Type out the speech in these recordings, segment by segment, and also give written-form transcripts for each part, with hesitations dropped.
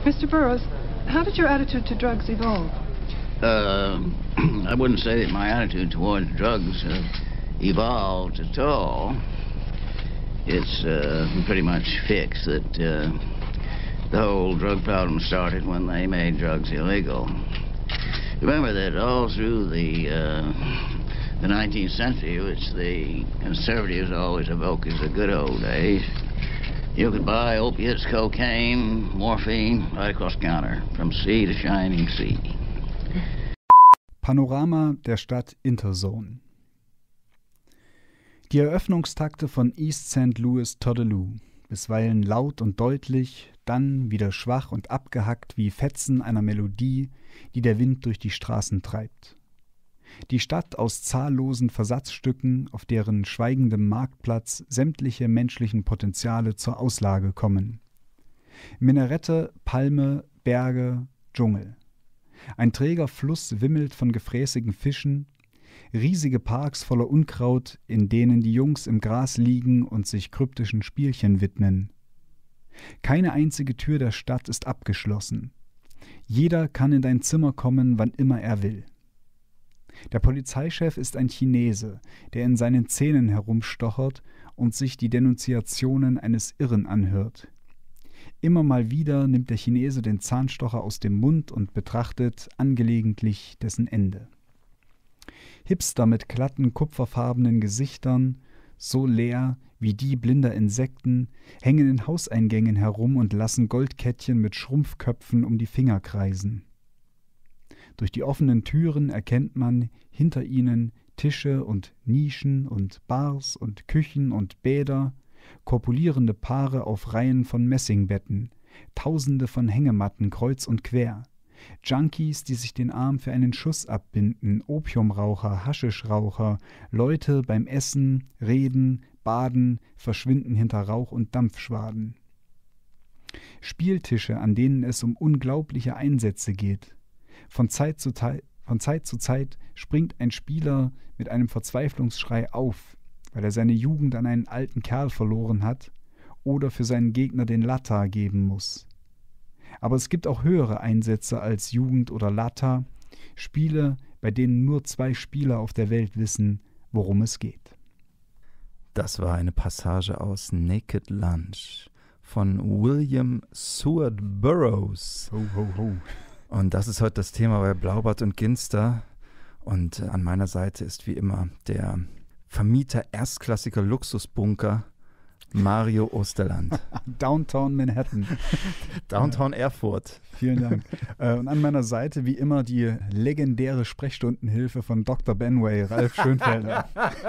Mr. Burroughs, how did your attitude to drugs evolve? I wouldn't say that my attitude towards drugs evolved at all. It's pretty much fixed that the whole drug problem started when they made drugs illegal. Remember that all through the 19th century, which the conservatives always evoke as the good old days, you could buy opiates, cocaine, morphine right across the counter from sea to shining sea. Panorama der Stadt Interzone. Die Eröffnungstakte von East St. Louis Toddaloo, bisweilen laut und deutlich, dann wieder schwach und abgehackt wie Fetzen einer Melodie, die der Wind durch die Straßen treibt. Die Stadt aus zahllosen Versatzstücken, auf deren schweigendem Marktplatz sämtliche menschlichen Potenziale zur Auslage kommen. Minarette, Palme, Berge, Dschungel. Ein träger Fluss wimmelt von gefräßigen Fischen, riesige Parks voller Unkraut, in denen die Jungs im Gras liegen und sich kryptischen Spielchen widmen. Keine einzige Tür der Stadt ist abgeschlossen. Jeder kann in dein Zimmer kommen, wann immer er will. Der Polizeichef ist ein Chinese, der in seinen Zähnen herumstochert und sich die Denunziationen eines Irren anhört. Immer mal wieder nimmt der Chinese den Zahnstocher aus dem Mund und betrachtet angelegentlich dessen Ende. Hipster mit glatten, kupferfarbenen Gesichtern, so leer wie die blinder Insekten, hängen in Hauseingängen herum und lassen Goldkettchen mit Schrumpfköpfen um die Finger kreisen. Durch die offenen Türen erkennt man hinter ihnen Tische und Nischen und Bars und Küchen und Bäder, korpulierende Paare auf Reihen von Messingbetten, Tausende von Hängematten kreuz und quer, Junkies, die sich den Arm für einen Schuss abbinden, Opiumraucher, Haschischraucher, Leute beim Essen, Reden, Baden, verschwinden hinter Rauch und Dampfschwaden. Spieltische, an denen es um unglaubliche Einsätze geht. Von Zeit zu Zeit springt ein Spieler mit einem Verzweiflungsschrei auf, weil er seine Jugend an einen alten Kerl verloren hat oder für seinen Gegner den Latta geben muss. Aber es gibt auch höhere Einsätze als Jugend oder Latta, Spiele, bei denen nur 2 Spieler auf der Welt wissen, worum es geht. Das war eine Passage aus Naked Lunch von William Seward Burroughs. Ho, ho, ho. Und das ist heute das Thema bei Blaubart und Ginster. Und an meiner Seite ist wie immer der Vermieter erstklassiger Luxusbunker Mario Osterland. Downtown Manhattan. Downtown Erfurt. Vielen Dank. Und an meiner Seite wie immer die legendäre Sprechstundenhilfe von Dr. Benway, Ralf Schönfelder.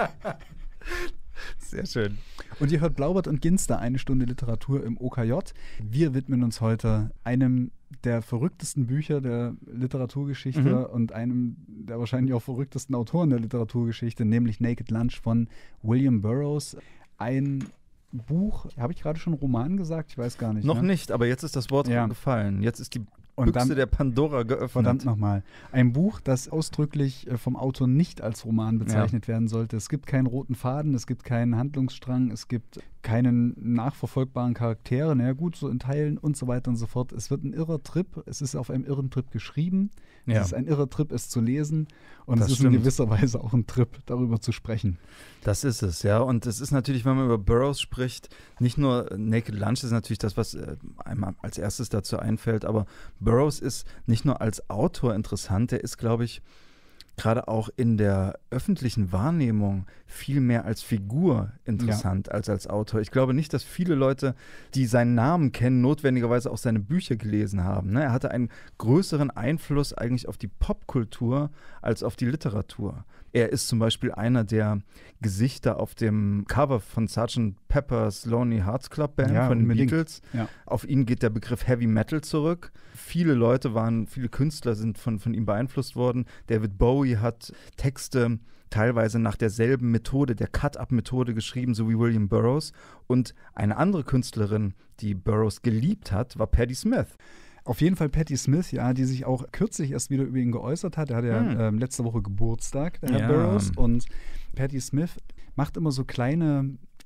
Sehr schön. Und ihr hört Blaubart und Ginster, eine Stunde Literatur im OKJ. Wir widmen uns heute einem der verrücktesten Bücher der Literaturgeschichte und einem der wahrscheinlich auch verrücktesten Autoren der Literaturgeschichte, nämlich Naked Lunch von William Burroughs. Ein Buch, habe ich gerade schon Roman gesagt? Ich weiß gar nicht. Noch nicht, aber jetzt ist das Wort gefallen. Jetzt ist die Büchse der Pandora geöffnet. Verdammt nochmal. Ein Buch, das ausdrücklich vom Autor nicht als Roman bezeichnet werden sollte. Es gibt keinen roten Faden, es gibt keinen Handlungsstrang, es gibt keinen nachverfolgbaren Charaktere, naja gut, so in Teilen und so weiter und so fort. Es wird ein irrer Trip, es ist auf einem irren Trip geschrieben, es ist ein irrer Trip, es zu lesen und es ist in gewisser Weise auch ein Trip, darüber zu sprechen. Das ist es, ja, und es ist natürlich, wenn man über Burroughs spricht, nicht nur Naked Lunch ist natürlich das, was einem als erstes dazu einfällt, aber Burroughs ist nicht nur als Autor interessant, er ist, glaube ich, gerade auch in der öffentlichen Wahrnehmung viel mehr als Figur interessant als als Autor. Ich glaube nicht, dass viele Leute, die seinen Namen kennen, notwendigerweise auch seine Bücher gelesen haben. Ne? Er hatte einen größeren Einfluss eigentlich auf die Popkultur als auf die Literatur. Er ist zum Beispiel einer der Gesichter auf dem Cover von Sgt. Pepper's Lonely Hearts Club Band von den Beatles. Ja. Auf ihn geht der Begriff Heavy Metal zurück. Viele Künstler sind von ihm beeinflusst worden. David Bowie hat Texte teilweise nach derselben Methode, der Cut-Up-Methode geschrieben, so wie William Burroughs. Und eine andere Künstlerin, die Burroughs geliebt hat, war Patti Smith. Auf jeden Fall Patti Smith, ja, die sich auch kürzlich erst wieder über ihn geäußert hat. Er hat ja letzte Woche Geburtstag, der Herr Burroughs. Und Patti Smith macht immer so kleine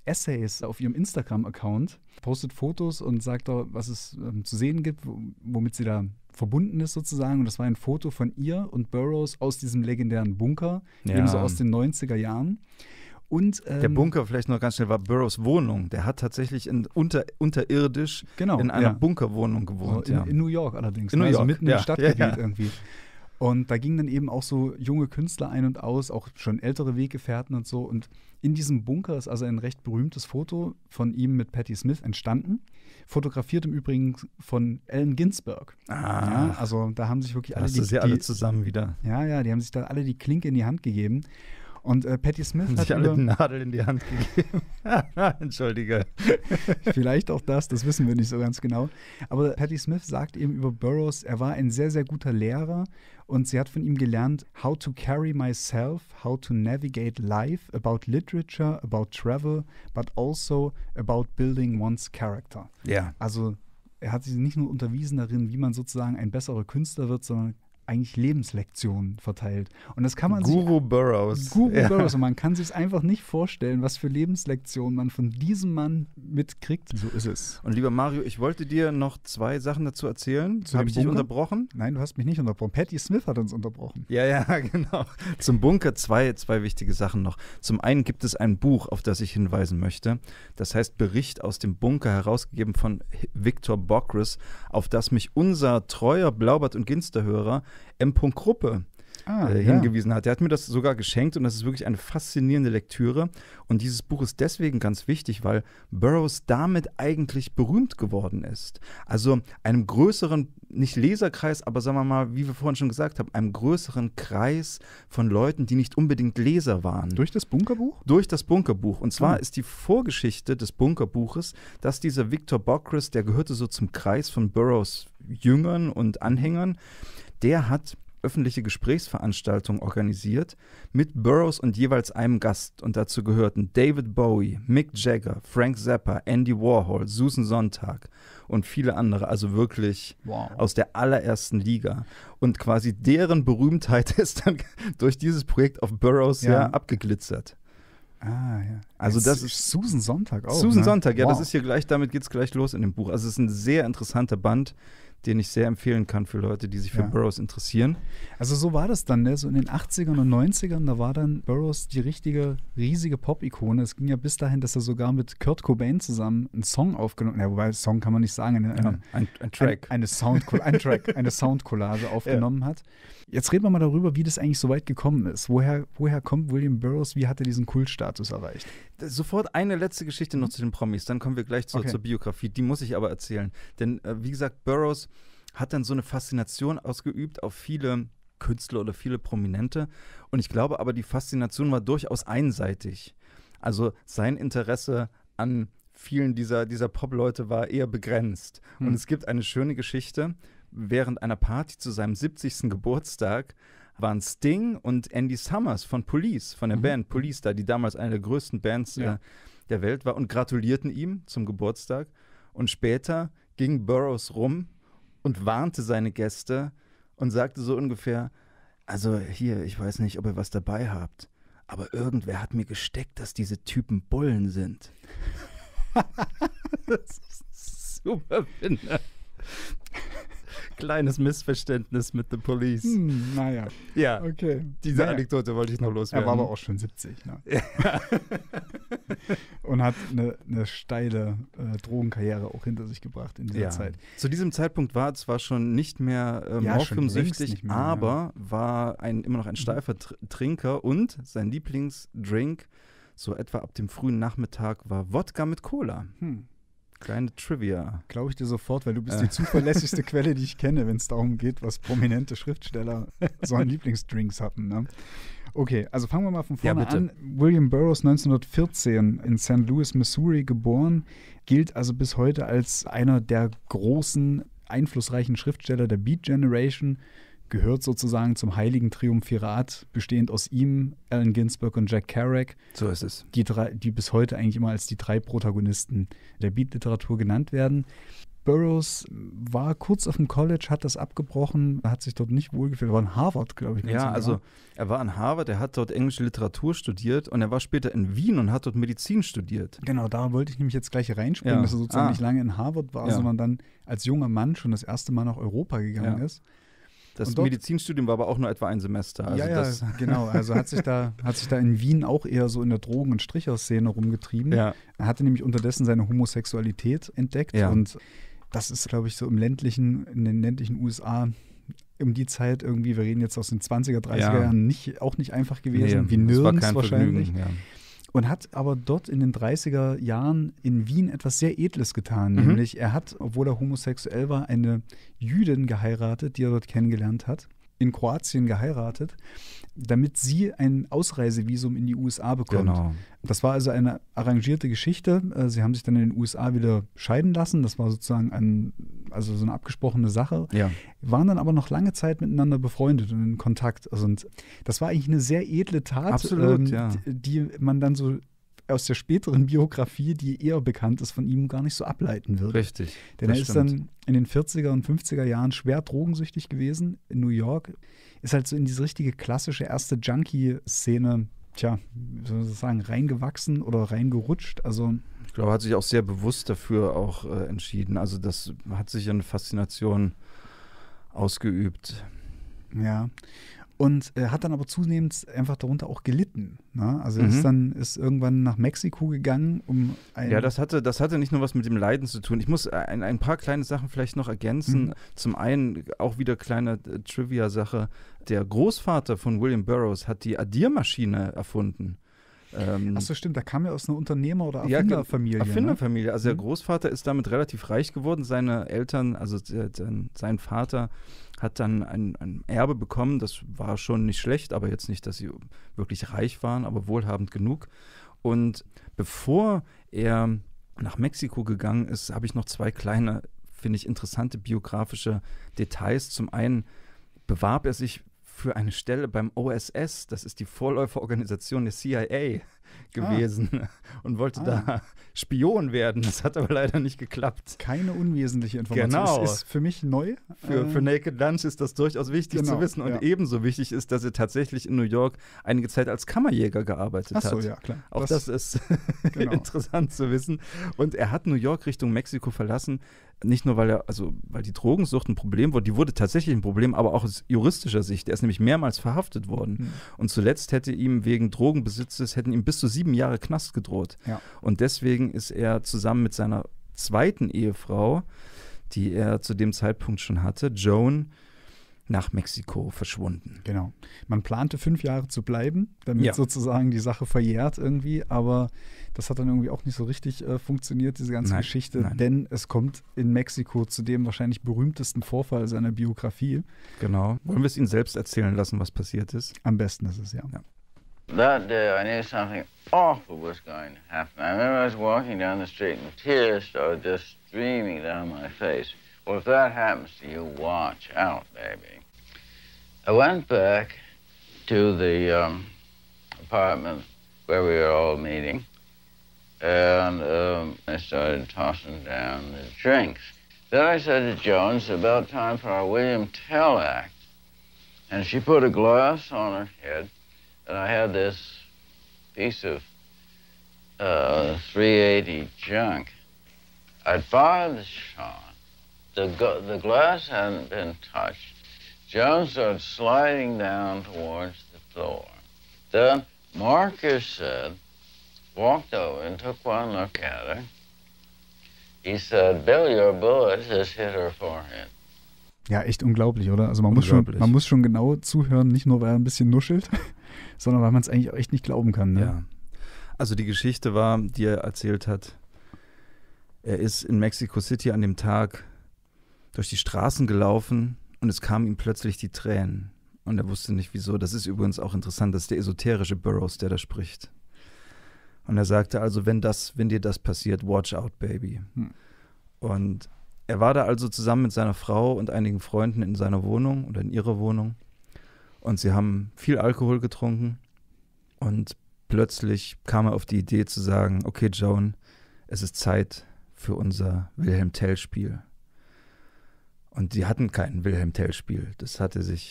Essays auf ihrem Instagram-Account, postet Fotos und sagt da, was es zu sehen gibt, womit sie da verbunden ist sozusagen. Und das war ein Foto von ihr und Burroughs aus diesem legendären Bunker, ebenso aus den 90er Jahren. Und, der Bunker, vielleicht noch ganz schnell, war Burroughs Wohnung. Der hat tatsächlich unterirdisch in einer Bunkerwohnung gewohnt. In New York allerdings. In New York, also mitten im Stadtgebiet irgendwie. Und da gingen dann eben auch so junge Künstler ein und aus, auch schon ältere Weggefährten und so. Und in diesem Bunker ist also ein recht berühmtes Foto von ihm mit Patti Smith entstanden. Fotografiert im Übrigen von Allen Ginsberg. Ja, also da haben sich wirklich alle zusammen wieder. Ja, die haben sich da alle die Klinke in die Hand gegeben. Und Patti Smith hat sich alle die Nadel in die Hand gegeben. Entschuldige. Vielleicht auch das wissen wir nicht so ganz genau. Aber Patti Smith sagt eben über Burroughs, er war ein sehr, sehr guter Lehrer und sie hat von ihm gelernt, how to carry myself, how to navigate life, about literature, about travel, but also about building one's character. Ja. Also er hat sie nicht nur unterwiesen darin, wie man sozusagen ein besserer Künstler wird, sondern eigentlich Lebenslektionen verteilt. Und das kann man Guru Burroughs. Burroughs. Und man kann sich einfach nicht vorstellen, was für Lebenslektionen man von diesem Mann mitkriegt. So ist es. Und lieber Mario, ich wollte dir noch 2 Sachen dazu erzählen. Habe ich dich unterbrochen? Nein, du hast mich nicht unterbrochen. Patti Smith hat uns unterbrochen. Ja, genau. Zum Bunker zwei wichtige Sachen noch. Zum einen gibt es ein Buch, auf das ich hinweisen möchte. Das heißt Bericht aus dem Bunker, herausgegeben von Victor Bockris, auf das mich unser treuer Blaubart- und Ginster-Hörer M. Gruppe hingewiesen hat. Der hat mir das sogar geschenkt und das ist wirklich eine faszinierende Lektüre. Und dieses Buch ist deswegen ganz wichtig, weil Burroughs damit eigentlich berühmt geworden ist. Also einem größeren, nicht Leserkreis, aber sagen wir mal, wie wir vorhin schon gesagt haben, einem größeren Kreis von Leuten, die nicht unbedingt Leser waren. Durch das Bunkerbuch? Durch das Bunkerbuch. Und zwar ist die Vorgeschichte des Bunkerbuches, dass dieser Victor Bockris, der gehörte so zum Kreis von Burroughs Jüngern und Anhängern, der hat öffentliche Gesprächsveranstaltungen organisiert mit Burroughs und jeweils einem Gast. Und dazu gehörten David Bowie, Mick Jagger, Frank Zappa, Andy Warhol, Susan Sontag und viele andere. Also wirklich aus der allerersten Liga. Und quasi deren Berühmtheit ist dann durch dieses Projekt auf Burroughs abgeglitzert. Ah, ja. Also das ist Susan Sontag auch. Susan Sontag, das ist hier gleich, damit geht es gleich los in dem Buch. Also es ist ein sehr interessanter Band, den ich sehr empfehlen kann für Leute, die sich für Burroughs interessieren. Also so war das dann, ne? So in den 80ern und 90ern, da war dann Burroughs die riesige Pop-Ikone. Es ging ja bis dahin, dass er sogar mit Kurt Cobain zusammen einen Song aufgenommen hat. Wobei, Song kann man nicht sagen. Ein Track. Eine Soundcollage aufgenommen hat. Jetzt reden wir mal darüber, wie das eigentlich so weit gekommen ist. Woher kommt William Burroughs? Wie hat er diesen Kultstatus erreicht? Sofort eine letzte Geschichte noch zu den Promis. Dann kommen wir gleich zur Biografie. Die muss ich aber erzählen. Denn wie gesagt, Burroughs hat dann so eine Faszination ausgeübt auf viele Künstler oder viele Prominente. Und ich glaube aber, die Faszination war durchaus einseitig. Also sein Interesse an vielen dieser Pop-Leute war eher begrenzt. Und es gibt eine schöne Geschichte. Während einer Party zu seinem 70. Geburtstag waren Sting und Andy Summers von Police, von der Band Police da, die damals eine der größten Bands der Welt war, und gratulierten ihm zum Geburtstag. Und später ging Burroughs rum und warnte seine Gäste und sagte so ungefähr, also hier, ich weiß nicht, ob ihr was dabei habt, aber irgendwer hat mir gesteckt, dass diese Typen Bullen sind. Das ist super, finde ich. Kleines Missverständnis mit The Police. Naja. Ja, okay. Diese Anekdote wollte ich noch loswerden. Er war aber auch schon 70. Ne? Ja. Und hat eine steile Drogenkarriere auch hinter sich gebracht in dieser Zeit. Zu diesem Zeitpunkt war er zwar schon nicht mehr morphiumsüchtig, aber war immer noch ein steifer Trinker und sein Lieblingsdrink, so etwa ab dem frühen Nachmittag, war Wodka mit Cola. Kleine Trivia. Glaube ich dir sofort, weil du bist die zuverlässigste Quelle, die ich kenne, wenn es darum geht, was prominente Schriftsteller so an Lieblingsdrinks hatten. Ne? Okay, also fangen wir mal von vorne an. William Burroughs, 1914 in St. Louis, Missouri geboren, gilt also bis heute als einer der großen, einflussreichen Schriftsteller der Beat Generation, gehört sozusagen zum heiligen Triumphirat, bestehend aus ihm, Allen Ginsberg und Jack Kerouac. So ist es. Die bis heute eigentlich immer als die 3 Protagonisten der Beat-Literatur genannt werden. Burroughs war kurz auf dem College, hat das abgebrochen, hat sich dort nicht wohlgefühlt. Er war in Harvard, glaube ich. Ja, also er war in Harvard, er hat dort englische Literatur studiert und er war später in Wien und hat dort Medizin studiert. Genau, da wollte ich nämlich jetzt gleich reinspringen, Ja. dass er sozusagen nicht lange in Harvard war, Ja. sondern dann als junger Mann schon das erste Mal nach Europa gegangen Ja. ist. Das Und dort- Medizinstudium war aber auch nur etwa ein Semester. Also ja, das, genau. Also hat sich da in Wien auch eher so in der Drogen- und Stricherszene rumgetrieben. ja. Er hatte nämlich unterdessen seine Homosexualität entdeckt Ja. und das ist, glaube ich, so in den ländlichen USA um die Zeit irgendwie, wir reden jetzt aus den 20er, 30er Ja. Jahren, auch nicht einfach gewesen, Nee, wie das war nirgends kein wahrscheinlich. Vergnügen, ja. Und hat aber dort in den 30er Jahren in Wien etwas sehr Edles getan. Mhm. Nämlich er hat, obwohl er homosexuell war, eine Jüdin geheiratet, die er dort kennengelernt hat, in Kroatien geheiratet, damit sie ein Ausreisevisum in die USA bekommt. Genau. Das war also eine arrangierte Geschichte. Sie haben sich dann in den USA wieder scheiden lassen. Das war sozusagen so eine abgesprochene Sache. Ja. Waren dann aber noch lange Zeit miteinander befreundet und in Kontakt. Also, und das war eigentlich eine sehr edle Tat, Absolut, ja. die man dann so aus der späteren Biografie, die eher bekannt ist, von ihm gar nicht so ableiten wird. Richtig. Denn er das ist stimmt. dann in den 40er und 50er Jahren schwer drogensüchtig gewesen in New York. Ist halt so in diese richtige klassische erste Junkie-Szene, wie soll man das sagen, reingewachsen oder reingerutscht. Also Ich glaube, er hat sich auch sehr bewusst dafür auch entschieden. Also das hat sich eine Faszination ausgeübt. ja. Und hat dann aber zunehmend einfach darunter auch gelitten. Ne? Also er ist irgendwann nach Mexiko gegangen, um Ja, das hatte nicht nur was mit dem Leiden zu tun. Ich muss ein paar kleine Sachen vielleicht noch ergänzen. Zum einen auch wieder kleine Trivia-Sache. Der Großvater von William Burroughs hat die Addiermaschine erfunden. Achso, stimmt, da kam er aus einer Unternehmer- oder Ja, Erfinderfamilie. Erfinderfamilie. Also der Großvater ist damit relativ reich geworden. Seine Eltern, also sein Vater, hat dann ein Erbe bekommen. Das war schon nicht schlecht, aber jetzt nicht, dass sie wirklich reich waren, aber wohlhabend genug. Und bevor er nach Mexiko gegangen ist, habe ich noch zwei kleine, finde ich, interessante biografische Details. Zum einen bewarb er sich für eine Stelle beim OSS, das ist die Vorläuferorganisation der CIA gewesen, und wollte da Spion werden. Das hat aber leider nicht geklappt. Keine unwesentliche Information. Genau. Ist für mich neu. Für Naked Lunch ist das durchaus wichtig Genau, zu wissen. Und ja. ebenso wichtig ist, dass er tatsächlich in New York einige Zeit als Kammerjäger gearbeitet hat. Achso, ja, klar. Auch das ist genau. interessant zu wissen. Und er hat New York Richtung Mexiko verlassen, nicht nur, weil die Drogensucht ein Problem wurde, die wurde tatsächlich ein Problem, aber auch aus juristischer Sicht. Er ist nämlich mehrmals verhaftet worden. Und zuletzt hätten ihm wegen Drogenbesitzes bis zu 7 Jahre Knast gedroht. Ja. Und deswegen ist er zusammen mit seiner zweiten Ehefrau, die er zu dem Zeitpunkt schon hatte, Joan, nach Mexiko verschwunden. Genau. Man plante 5 Jahre zu bleiben, damit sozusagen die Sache verjährt irgendwie, aber das hat dann irgendwie auch nicht so richtig funktioniert, diese ganze Geschichte, denn es kommt in Mexiko zu dem wahrscheinlich berühmtesten Vorfall seiner Biografie. Genau. Wollen wir es ihn selbst erzählen lassen, was passiert ist? Am besten ist es, ja. That day, I knew something awful was going to happen. I remember I was walking down the street and tears started just streaming down my face. Well, if that happens to you, watch out, baby. I went back to the apartment where we were all meeting, and I started tossing down the drinks. Then I said to Joan, it's about time for our William Tell act. And she put a glass on her head, and I had this piece of 380 junk. I'd fired the shot. The glass hadn't been touched. Joan started sliding down towards the floor. Then Marcus said, walked over and took one look at her. He said, Bill, your bullet has hit her forehead. Ja, echt unglaublich, oder? Also man muss schon genau zuhören, nicht nur, weil er ein bisschen nuschelt, sondern weil man es eigentlich auch echt nicht glauben kann. Ne? Ja. Also die Geschichte war, die er erzählt hat, er ist in Mexico City an dem Tag durch die Straßen gelaufen und es kamen ihm plötzlich die Tränen. Und er wusste nicht, wieso. Das ist übrigens auch interessant, das ist der esoterische Burroughs, der da spricht. Und er sagte also, wenn dir das passiert, watch out, baby. Und er war da also zusammen mit seiner Frau und einigen Freunden in seiner Wohnung oder in ihrer Wohnung. Und sie haben viel Alkohol getrunken. Und plötzlich kam er auf die Idee zu sagen, okay, Joan, es ist Zeit für unser Wilhelm Tell-Spiel. Und die hatten kein Wilhelm Tell-Spiel. Das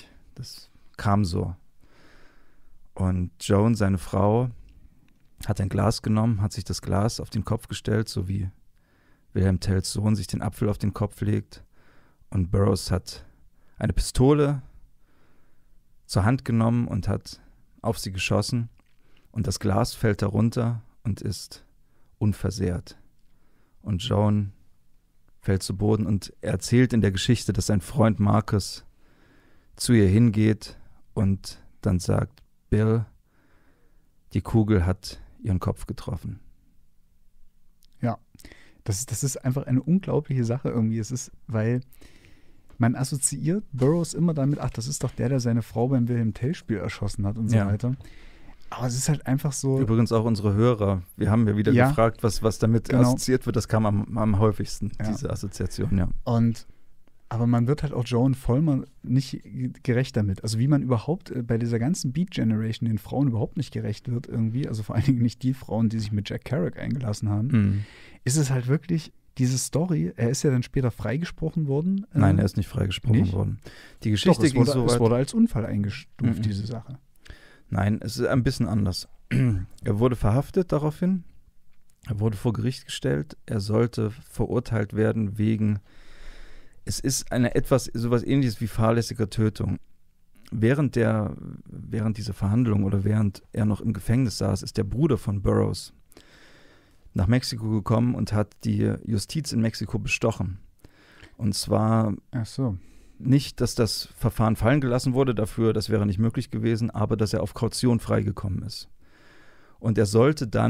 kam so. Und Joan, seine Frau, hat ein Glas genommen, hat sich das Glas auf den Kopf gestellt, so wie Wilhelm Tells Sohn sich den Apfel auf den Kopf legt. Und Burroughs hat eine Pistole zur Hand genommen und hat auf sie geschossen. Und das Glas fällt darunter und ist unversehrt. Und Joan fällt zu Boden und er erzählt in der Geschichte, dass sein Freund Marcus zu ihr hingeht und dann sagt, Bill, die Kugel hat ihren Kopf getroffen. Ja, das ist einfach eine unglaubliche Sache irgendwie. Es ist, weil man assoziiert Burroughs immer damit, ach, das ist doch der seine Frau beim Wilhelm Tell-Spiel erschossen hat und so weiter. Aber es ist halt einfach so. Übrigens auch unsere Hörer. Wir haben ja wieder gefragt, was damit assoziiert wird. Das kam am häufigsten, diese Assoziation, ja. Aber man wird halt auch Joan Vollmer nicht gerecht damit. Also wie man überhaupt bei dieser ganzen Beat Generation den Frauen überhaupt nicht gerecht wird irgendwie, also vor allen Dingen nicht die Frauen, die sich mit Jack Kerouac eingelassen haben, ist es halt wirklich diese Story. Er ist ja dann später freigesprochen worden. Nein, er ist nicht freigesprochen worden. Die Geschichte ging so weit. Es wurde als Unfall eingestuft, diese Sache. Nein, es ist ein bisschen anders. Er wurde verhaftet daraufhin. Er wurde vor Gericht gestellt. Er sollte verurteilt werden wegen, es ist sowas ähnliches wie fahrlässiger Tötung. Während dieser Verhandlung oder während er noch im Gefängnis saß, ist der Bruder von Burroughs nach Mexiko gekommen und hat die Justiz in Mexiko bestochen. Und zwar nicht, dass das Verfahren fallen gelassen wurde dafür, das wäre nicht möglich gewesen, aber dass er auf Kaution freigekommen ist. Und das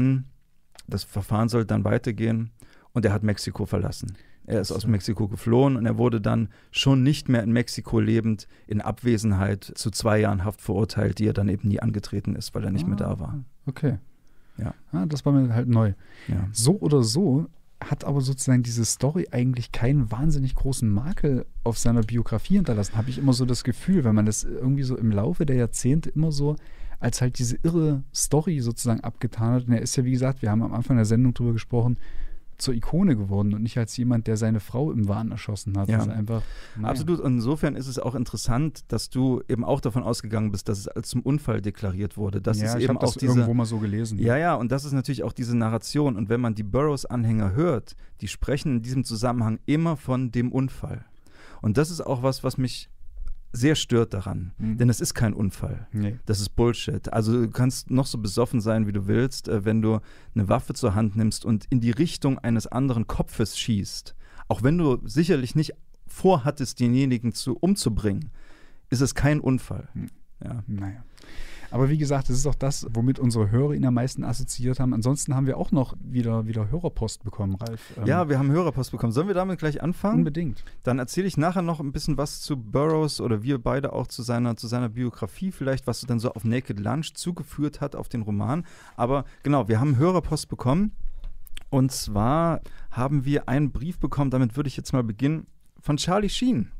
Verfahren soll dann weitergehen und er hat Mexiko verlassen. Er ist aus Mexiko geflohen und er wurde dann schon nicht mehr in Mexiko lebend in Abwesenheit zu 2 Jahren Haft verurteilt, die er dann eben nie angetreten ist, weil er nicht mehr da war. Okay. Ja. Das war mir halt neu. Ja. So oder so hat aber sozusagen diese Story eigentlich keinen wahnsinnig großen Makel auf seiner Biografie hinterlassen, habe ich immer so das Gefühl, weil man das irgendwie so im Laufe der Jahrzehnte immer so als halt diese irre Story sozusagen abgetan hat. Und er ist ja, wie gesagt, wir haben am Anfang der Sendung drüber gesprochen, zur Ikone geworden und nicht als jemand, der seine Frau im Wahn erschossen hat. Ja. Also einfach, absolut. Und insofern ist es auch interessant, dass du eben auch davon ausgegangen bist, dass es als zum Unfall deklariert wurde. Das ist eben auch diese, irgendwo mal so gelesen. Ja, und das ist natürlich auch diese Narration. Und wenn man die Burroughs-Anhänger hört, die sprechen in diesem Zusammenhang immer von dem Unfall. Und das ist auch was mich sehr stört daran. Denn es ist kein Unfall. Nee. Das ist Bullshit. Also du kannst noch so besoffen sein, wie du willst, wenn du eine Waffe zur Hand nimmst und in die Richtung eines anderen Kopfes schießt. Auch wenn du sicherlich nicht vorhattest, denjenigen umzubringen, ist es kein Unfall. Ja. Naja. Aber wie gesagt, das ist auch das, womit unsere Hörer ihn am meisten assoziiert haben. Ansonsten haben wir auch noch wieder Hörerpost bekommen, Ralf. Ja, wir haben Hörerpost bekommen. Sollen wir damit gleich anfangen? Unbedingt. Dann erzähle ich nachher noch ein bisschen was zu Burroughs oder wir beide auch zu seiner Biografie vielleicht, was dann so auf Naked Lunch zugeführt hat auf den Roman. Aber genau, wir haben Hörerpost bekommen. Und zwar haben wir einen Brief bekommen, damit würde ich jetzt mal beginnen, von Charlie Sheen.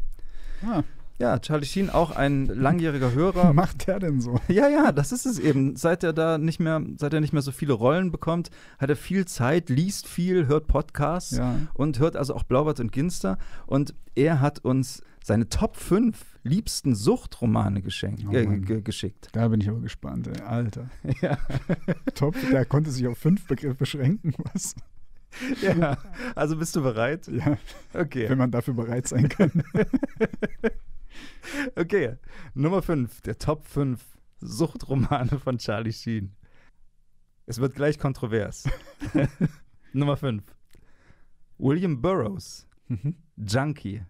Ja, Charlie Sheen, auch ein langjähriger Hörer. Was macht der denn so? Ja, das ist es eben. Seit er nicht mehr so viele Rollen bekommt, hat er viel Zeit, liest viel, hört Podcasts und hört also auch Blaubart und Ginster. Und er hat uns seine Top 5 liebsten Suchtromane geschickt. Da bin ich aber gespannt, ey. Alter. Ja. Top, der konnte sich auf 5 Begriffe beschränken, was? Ja, also bist du bereit? Ja, okay. Wenn man dafür bereit sein kann. Okay, Nummer 5, der Top 5 Suchtromane von Charlie Sheen. Es wird gleich kontrovers. Nummer 5, William Burroughs, Junkie.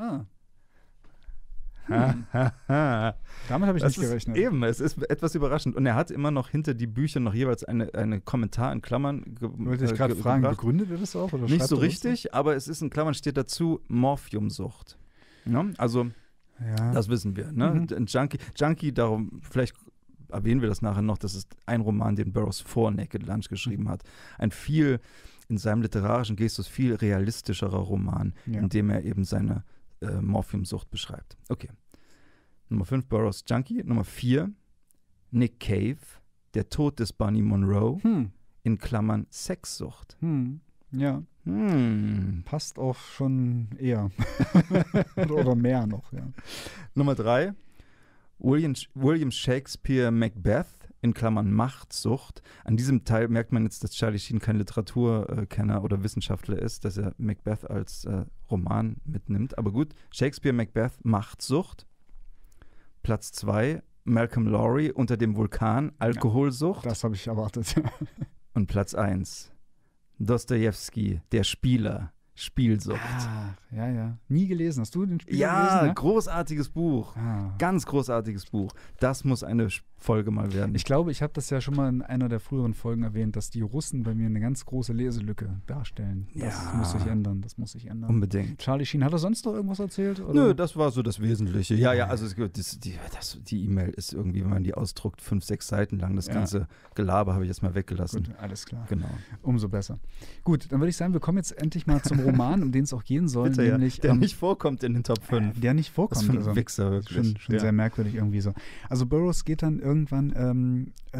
Damit habe ich nicht gerechnet. Eben, es ist etwas überraschend. Und er hat immer noch hinter die Bücher noch jeweils eine Kommentar in Klammern wollte ich gerade fragen, begründet er das auch? Oder nicht so richtig, aber es ist in Klammern, steht dazu Morphiumsucht. Ja, also, das wissen wir. Ne? Junkie, darum, vielleicht erwähnen wir das nachher noch, das ist ein Roman, den Burroughs vor Naked Lunch geschrieben hat. Ein viel, in seinem literarischen Gestus, viel realistischerer Roman, in dem er eben seine Morphiumsucht beschreibt. Okay. Nummer 5, Burroughs Junkie. Nummer 4, Nick Cave, Der Tod des Bunny Monroe, in Klammern Sexsucht. Ja. Passt auch schon eher. Oder mehr noch, ja. Nummer 3. William Shakespeare Macbeth, in Klammern Machtsucht. An diesem Teil merkt man jetzt, dass Charlie Sheen kein Literaturkenner oder Wissenschaftler ist, dass er Macbeth als Roman mitnimmt. Aber gut, Shakespeare Macbeth Machtsucht. Platz 2, Malcolm Lowry, Unter dem Vulkan, Alkoholsucht. Ja, das habe ich erwartet. Und Platz 1, Dostojewski, Der Spieler, Spielsucht. Ja. Nie gelesen. Hast du den Spieler gelesen? Ja, großartiges Buch. Ganz großartiges Buch. Das muss eine Folge mal werden. Ich glaube, ich habe das ja schon mal in einer der früheren Folgen erwähnt, dass die Russen bei mir eine ganz große Leselücke darstellen. Das muss sich ändern. Unbedingt. Charlie Sheen, hat er sonst noch irgendwas erzählt? Oder? Nö, das war so das Wesentliche. Ja, also die E-Mail ist irgendwie, wenn man die ausdruckt, 5, 6 Seiten lang. Das ganze Gelaber habe ich jetzt mal weggelassen. Gut, alles klar. Genau. Umso besser. Gut, dann würde ich sagen, wir kommen jetzt endlich mal zum Roman, um den es auch gehen soll. Bitte, nämlich, der nicht vorkommt in den Top 5. Der nicht vorkommt. Das ist ein Wichser, wirklich. Schon sehr merkwürdig irgendwie so. Also Burroughs geht dann irgendwann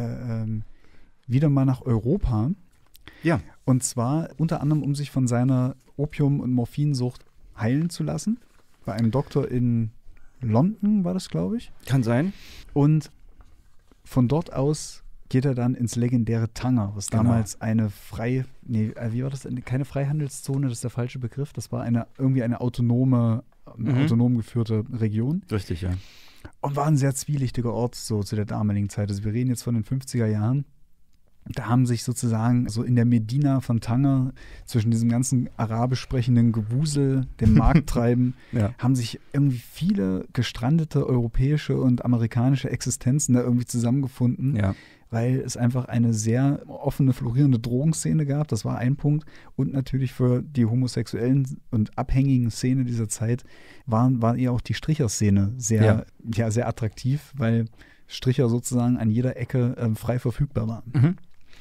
wieder mal nach Europa. Ja. Und zwar unter anderem, um sich von seiner Opium- und Morphinsucht heilen zu lassen. Bei einem Doktor in London war das, glaube ich. Kann sein. Und von dort aus geht er dann ins legendäre Tanger, was damals eine wie war das? Keine Freihandelszone, das ist der falsche Begriff. Das war irgendwie eine autonom geführte Region. Richtig, ja. Und war ein sehr zwielichtiger Ort so zu der damaligen Zeit. Also wir reden jetzt von den 50er Jahren. Da haben sich sozusagen so in der Medina von Tanger zwischen diesem ganzen arabisch sprechenden Gewusel, dem Markttreiben, haben sich irgendwie viele gestrandete europäische und amerikanische Existenzen da irgendwie zusammengefunden, weil es einfach eine sehr offene, florierende Drogenszene gab. Das war ein Punkt. Und natürlich für die homosexuellen und abhängigen Szene dieser Zeit war eher auch die Stricherszene sehr attraktiv, weil Stricher sozusagen an jeder Ecke frei verfügbar waren. Mhm.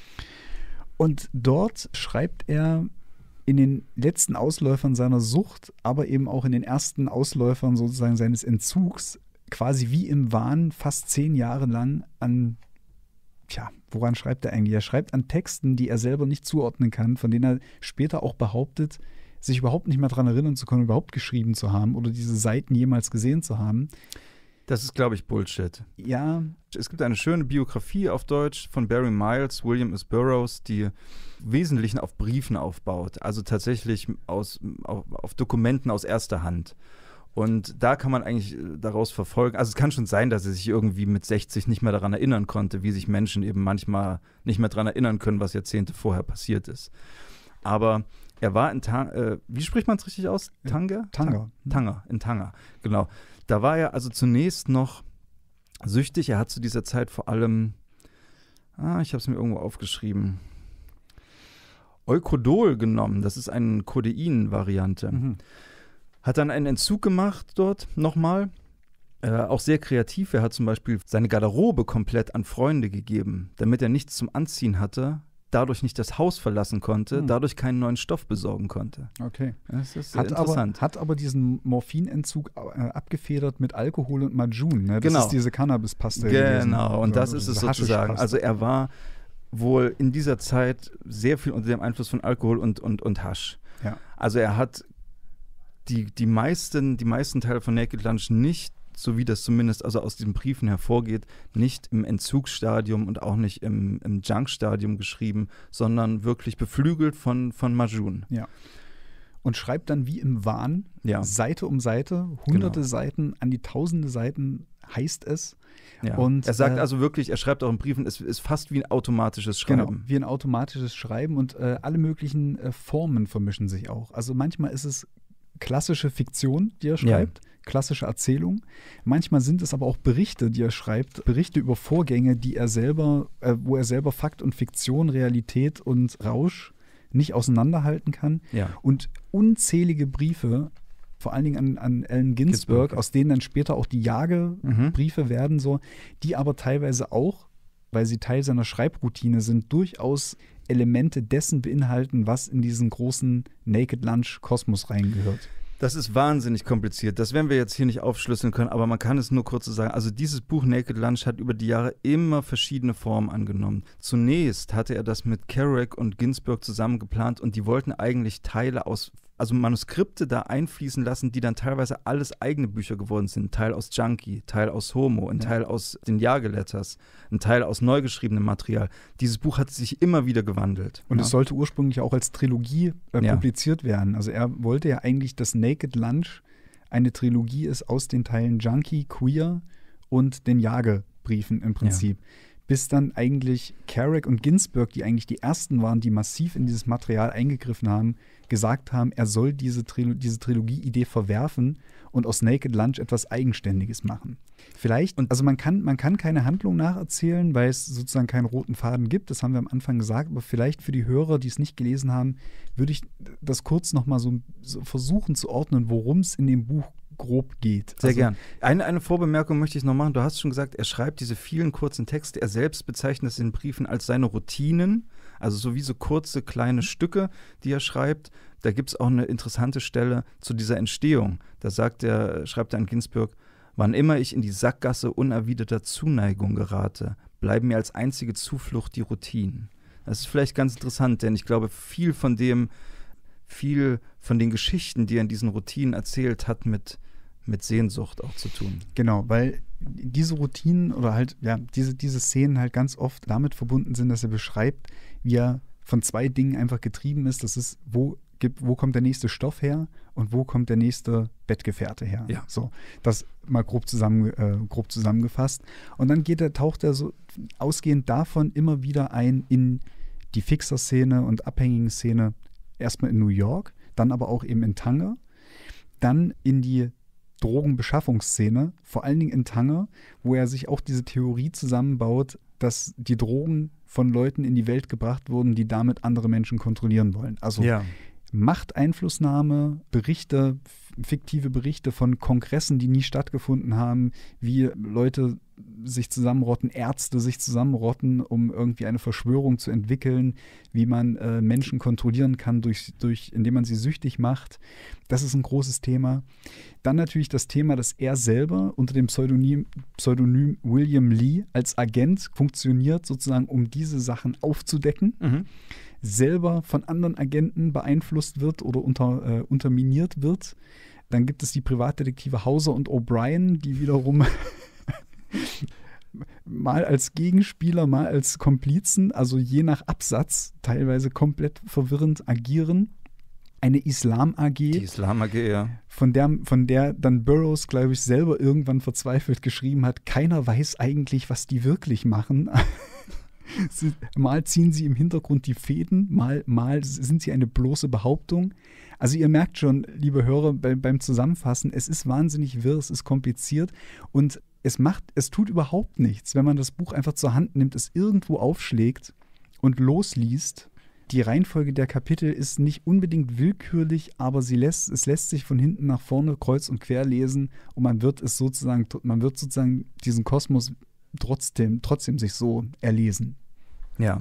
Und dort schreibt er in den letzten Ausläufern seiner Sucht, aber eben auch in den ersten Ausläufern sozusagen seines Entzugs, quasi wie im Wahn, fast 10 Jahre lang an, woran schreibt er eigentlich? Er schreibt an Texten, die er selber nicht zuordnen kann, von denen er später auch behauptet, sich überhaupt nicht mehr daran erinnern zu können, überhaupt geschrieben zu haben oder diese Seiten jemals gesehen zu haben. Das ist, glaube ich, Bullshit. Ja. Es gibt eine schöne Biografie auf Deutsch von Barry Miles, William S. Burroughs, die im Wesentlichen auf Briefen aufbaut. Also tatsächlich auf Dokumenten aus erster Hand. Und da kann man eigentlich daraus verfolgen, also es kann schon sein, dass er sich irgendwie mit 60 nicht mehr daran erinnern konnte, wie sich Menschen eben manchmal nicht mehr daran erinnern können, was Jahrzehnte vorher passiert ist. Aber er war in wie spricht man es richtig aus? Tanger, in Tanger, genau. Da war er also zunächst noch süchtig. Er hat zu dieser Zeit vor allem, ich habe es mir irgendwo aufgeschrieben, Eukodol genommen. Das ist eine Codein-Variante. Mhm. Hat dann einen Entzug gemacht dort nochmal. Auch sehr kreativ. Er hat zum Beispiel seine Garderobe komplett an Freunde gegeben, damit er nichts zum Anziehen hatte, dadurch nicht das Haus verlassen konnte, dadurch keinen neuen Stoff besorgen konnte. Okay. Das ist sehr interessant. Hat aber diesen Morphinentzug abgefedert mit Alkohol und Majun. Ne? Das genau. ist diese Cannabis-Paste. Genau, und das ist es sozusagen. Also er war wohl in dieser Zeit sehr viel unter dem Einfluss von Alkohol und Hasch. Ja. Also er hat die meisten Teile von Naked Lunch nicht, so wie das zumindest also aus diesen Briefen hervorgeht, nicht im Entzugsstadium und auch nicht im Junkstadium geschrieben, sondern wirklich beflügelt von Majun. Ja. Und schreibt dann wie im Wahn, Seite um Seite, hunderte Seiten, an die tausende Seiten heißt es. Ja. Und, er sagt also wirklich, er schreibt auch in Briefen, es ist fast wie ein automatisches Schreiben. Genau, wie ein automatisches Schreiben und alle möglichen Formen vermischen sich auch. Also manchmal ist es klassische Fiktion, die er schreibt, klassische Erzählung. Manchmal sind es aber auch Berichte, die er schreibt, Berichte über Vorgänge, die er selber, wo er selber Fakt und Fiktion, Realität und Rausch nicht auseinanderhalten kann. Ja. Und unzählige Briefe, vor allen Dingen an Allen Ginsberg, aus denen dann später auch die Jagebriefe werden, so, die aber teilweise auch, weil sie Teil seiner Schreibroutine sind, durchaus Elemente dessen beinhalten, was in diesen großen Naked Lunch Kosmos reingehört. Das ist wahnsinnig kompliziert. Das werden wir jetzt hier nicht aufschlüsseln können, aber man kann es nur kurz so sagen. Also dieses Buch Naked Lunch hat über die Jahre immer verschiedene Formen angenommen. Zunächst hatte er das mit Kerouac und Ginsberg zusammen geplant und die wollten eigentlich Teile aus, also Manuskripte da einfließen lassen, die dann teilweise alles eigene Bücher geworden sind. Ein Teil aus Junkie, Teil aus Homo, ein Teil aus den Jageletters, ein Teil aus neu geschriebenem Material. Dieses Buch hat sich immer wieder gewandelt. Und es sollte ursprünglich auch als Trilogie publiziert werden. Also er wollte ja eigentlich, dass Naked Lunch eine Trilogie ist aus den Teilen Junkie, Queer und den Jagebriefen im Prinzip. Ja. Bis dann eigentlich Kerouac und Ginsberg, die eigentlich die ersten waren, die massiv in dieses Material eingegriffen haben, gesagt haben, er soll diese Trilogie-Idee verwerfen und aus Naked Lunch etwas Eigenständiges machen. Vielleicht, also man kann keine Handlung nacherzählen, weil es sozusagen keinen roten Faden gibt, das haben wir am Anfang gesagt, aber vielleicht für die Hörer, die es nicht gelesen haben, würde ich das kurz nochmal so versuchen zu ordnen, worum es in dem Buch grob geht. Sehr gern. Eine Vorbemerkung möchte ich noch machen. Du hast schon gesagt, er schreibt diese vielen kurzen Texte. Er selbst bezeichnet es in Briefen als seine Routinen, also so wie so kurze, kleine Stücke, die er schreibt. Da gibt es auch eine interessante Stelle zu dieser Entstehung. Da schreibt er an Ginsberg, wann immer ich in die Sackgasse unerwiderter Zuneigung gerate, bleiben mir als einzige Zuflucht die Routinen. Das ist vielleicht ganz interessant, denn ich glaube, viel von den Geschichten, die er in diesen Routinen erzählt, hat mit Sehnsucht auch zu tun. Genau, weil diese Routinen oder halt, diese Szenen halt ganz oft damit verbunden sind, dass er beschreibt, wie er von zwei Dingen einfach getrieben ist. Das ist, wo kommt der nächste Stoff her und wo kommt der nächste Bettgefährte her. Ja. So, das mal grob zusammengefasst. Und dann taucht er so ausgehend davon immer wieder ein in die Fixer-Szene und abhängigen Szene, erstmal in New York, dann aber auch eben in Tanger, dann in die Drogenbeschaffungsszene, vor allen Dingen in Tanger, wo er sich auch diese Theorie zusammenbaut, dass die Drogen von Leuten in die Welt gebracht wurden, die damit andere Menschen kontrollieren wollen. Also Machteinflussnahme, fiktive Berichte von Kongressen, die nie stattgefunden haben, wie Leute sich zusammenrotten, Ärzte sich zusammenrotten, um irgendwie eine Verschwörung zu entwickeln, wie man Menschen kontrollieren kann, indem man sie süchtig macht. Das ist ein großes Thema. Dann natürlich das Thema, dass er selber unter dem Pseudonym William Lee als Agent funktioniert, sozusagen, um diese Sachen aufzudecken. Mhm. Selber von anderen Agenten beeinflusst wird oder unterminiert wird. Dann gibt es die Privatdetektive Hauser und O'Brien, die wiederum mal als Gegenspieler, mal als Komplizen, also je nach Absatz, teilweise komplett verwirrend agieren. Eine Islam-AG. Die Islam-AG, ja. Von der dann Burroughs, glaube ich, selber irgendwann verzweifelt geschrieben hat, keiner weiß eigentlich, was die wirklich machen. Mal ziehen sie im Hintergrund die Fäden, mal sind sie eine bloße Behauptung. Also ihr merkt schon, liebe Hörer, beim Zusammenfassen, es ist wahnsinnig wirr, es ist kompliziert und es tut überhaupt nichts, wenn man das Buch einfach zur Hand nimmt, es irgendwo aufschlägt und losliest. Die Reihenfolge der Kapitel ist nicht unbedingt willkürlich, aber es lässt sich von hinten nach vorne kreuz und quer lesen und man wird sozusagen diesen Kosmos trotzdem sich so erlesen. Ja.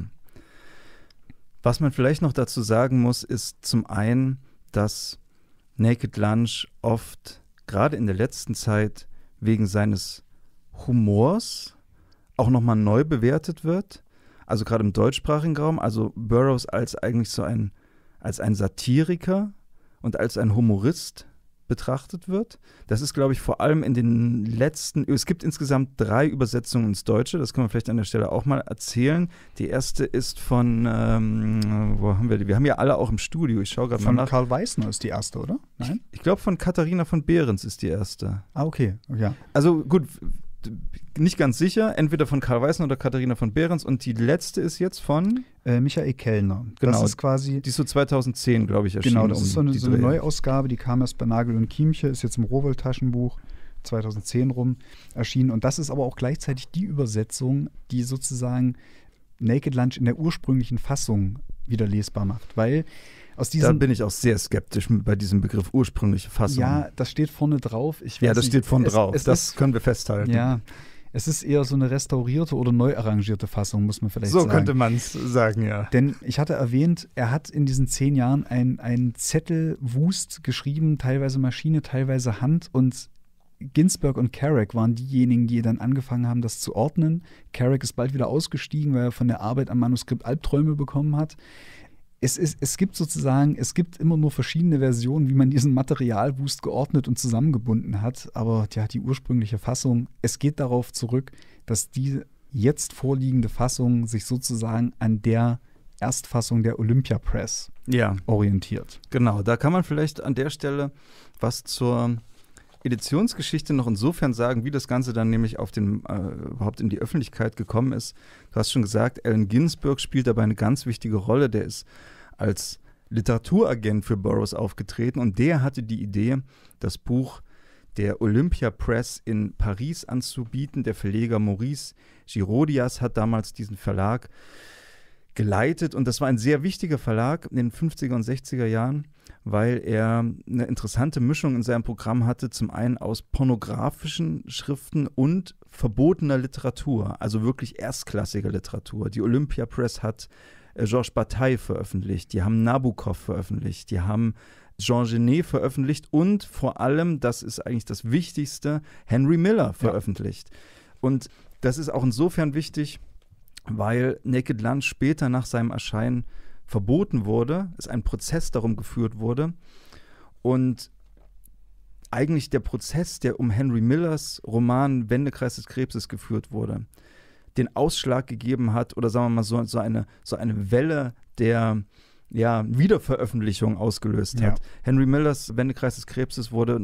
Was man vielleicht noch dazu sagen muss, ist zum einen, dass Naked Lunch oft, gerade in der letzten Zeit, wegen seines Humors auch nochmal neu bewertet wird. Also gerade im deutschsprachigen Raum, also Burroughs als eigentlich so als ein Satiriker und als ein Humorist betrachtet wird. Das ist, glaube ich, vor allem in den letzten, es gibt insgesamt 3 Übersetzungen ins Deutsche, das können wir vielleicht an der Stelle auch mal erzählen. Die erste ist von, wo haben wir die? Wir haben ja alle auch im Studio, ich schaue gerade mal nach. Von Karl Weissner ist die erste, oder? Nein? Ich glaube, von Katharina von Behrens ist die erste. Ah, okay, ja. Also gut, nicht ganz sicher, entweder von Karl Weissner oder Katharina von Behrens und die letzte ist jetzt von Michael Kellner. Genau, das ist quasi, die ist so 2010, glaube ich, erschienen. Genau, das ist so eine Neuausgabe, die kam erst bei Nagel und Chiemche, ist jetzt im Rowohlt-Taschenbuch 2010 rum erschienen und das ist aber auch gleichzeitig die Übersetzung, die sozusagen Naked Lunch in der ursprünglichen Fassung wieder lesbar macht, weil da bin ich auch sehr skeptisch bei diesem Begriff ursprüngliche Fassung. Ja, das steht vorne drauf. Das steht vorne drauf. Das können wir festhalten. Ja, Es ist eher so eine restaurierte oder neu arrangierte Fassung, muss man vielleicht sagen. So könnte man es sagen, ja. Denn ich hatte erwähnt, er hat in diesen 10 Jahren einen Zettelwust geschrieben, teilweise Maschine, teilweise Hand, und Ginsberg und Kerouac waren diejenigen, die dann angefangen haben, das zu ordnen. Kerouac ist bald wieder ausgestiegen, weil er von der Arbeit am Manuskript Albträume bekommen hat. Es gibt immer nur verschiedene Versionen, wie man diesen Materialwust geordnet und zusammengebunden hat. Aber ja, die ursprüngliche Fassung, es geht darauf zurück, dass die jetzt vorliegende Fassung sich sozusagen an der Erstfassung der Olympia Press orientiert. Genau, da kann man vielleicht an der Stelle was zur Editionsgeschichte noch insofern sagen, wie das Ganze dann nämlich überhaupt in die Öffentlichkeit gekommen ist. Du hast schon gesagt, Allen Ginsberg spielt dabei eine ganz wichtige Rolle. Der ist als Literaturagent für Burroughs aufgetreten und der hatte die Idee, das Buch der Olympia Press in Paris anzubieten. Der Verleger Maurice Girodias hat damals diesen Verlag geleitet und das war ein sehr wichtiger Verlag in den 50er und 60er Jahren, weil er eine interessante Mischung in seinem Programm hatte, zum einen aus pornografischen Schriften und verbotener Literatur, also wirklich erstklassiger Literatur. Die Olympia Press hat Georges Bataille veröffentlicht, die haben Nabokov veröffentlicht, die haben Jean Genet veröffentlicht und vor allem, das ist eigentlich das Wichtigste, Henry Miller veröffentlicht. Und das ist auch insofern wichtig, weil Naked Lunch später nach seinem Erscheinen verboten wurde, es ein Prozess darum geführt wurde und eigentlich der Prozess, der um Henry Millers Roman Wendekreis des Krebses geführt wurde, den Ausschlag gegeben hat oder sagen wir mal so eine Welle der Wiederveröffentlichung ausgelöst hat. Henry Millers Wendekreis des Krebses wurde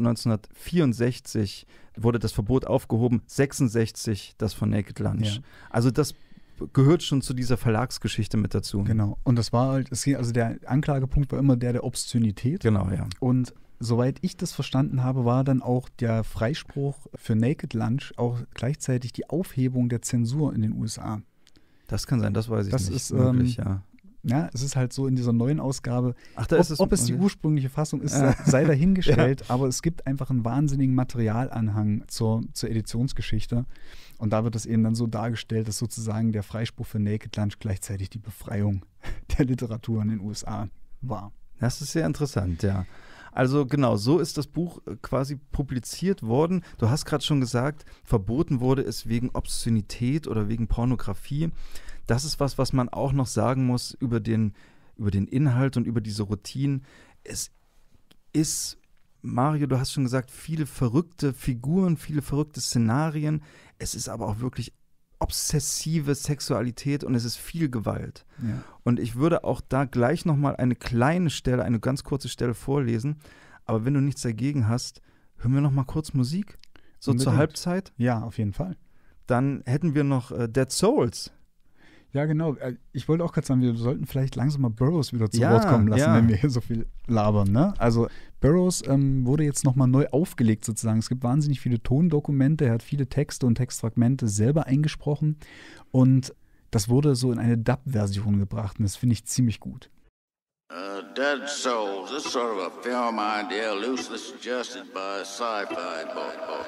1964, wurde das Verbot aufgehoben, 1966 das von Naked Lunch. Ja. Also das gehört schon zu dieser Verlagsgeschichte mit dazu. Genau. Und das war halt, also der Anklagepunkt war immer der Obszönität. Genau, ja. Und soweit ich das verstanden habe, war dann auch der Freispruch für Naked Lunch auch gleichzeitig die Aufhebung der Zensur in den USA. Das kann sein, das weiß ich nicht. Das ist wirklich, ja, es ist halt so in dieser neuen Ausgabe, ob es die ursprüngliche Fassung ist, sei dahingestellt, aber es gibt einfach einen wahnsinnigen Materialanhang zur Editionsgeschichte und da wird es eben dann so dargestellt, dass sozusagen der Freispruch für Naked Lunch gleichzeitig die Befreiung der Literatur in den USA war. Das ist sehr interessant, ja. Also genau, so ist das Buch quasi publiziert worden. Du hast gerade schon gesagt, verboten wurde es wegen Obszönität oder wegen Pornografie. Das ist was man auch noch sagen muss über den Inhalt und über diese Routinen. Es ist, Mario, du hast schon gesagt, viele verrückte Figuren, viele verrückte Szenarien. Es ist aber auch wirklich obsessive Sexualität und es ist viel Gewalt. Ja. Und ich würde auch da gleich nochmal eine ganz kurze Stelle vorlesen. Aber wenn du nichts dagegen hast, hören wir nochmal kurz Musik. So zur Halbzeit. Ja, auf jeden Fall. Dann hätten wir noch Dead Souls. Ja, genau. Ich wollte auch gerade sagen, wir sollten vielleicht langsam mal Burroughs wieder zu Wort kommen lassen, wenn wir hier so viel labern. Ne? Also Burroughs wurde jetzt nochmal neu aufgelegt sozusagen. Es gibt wahnsinnig viele Tondokumente, er hat viele Texte und Textfragmente selber eingesprochen und das wurde so in eine Dub-Version gebracht und das finde ich ziemlich gut. Dead Souls, this sort of a film idea loosely suggested by sci-fi book.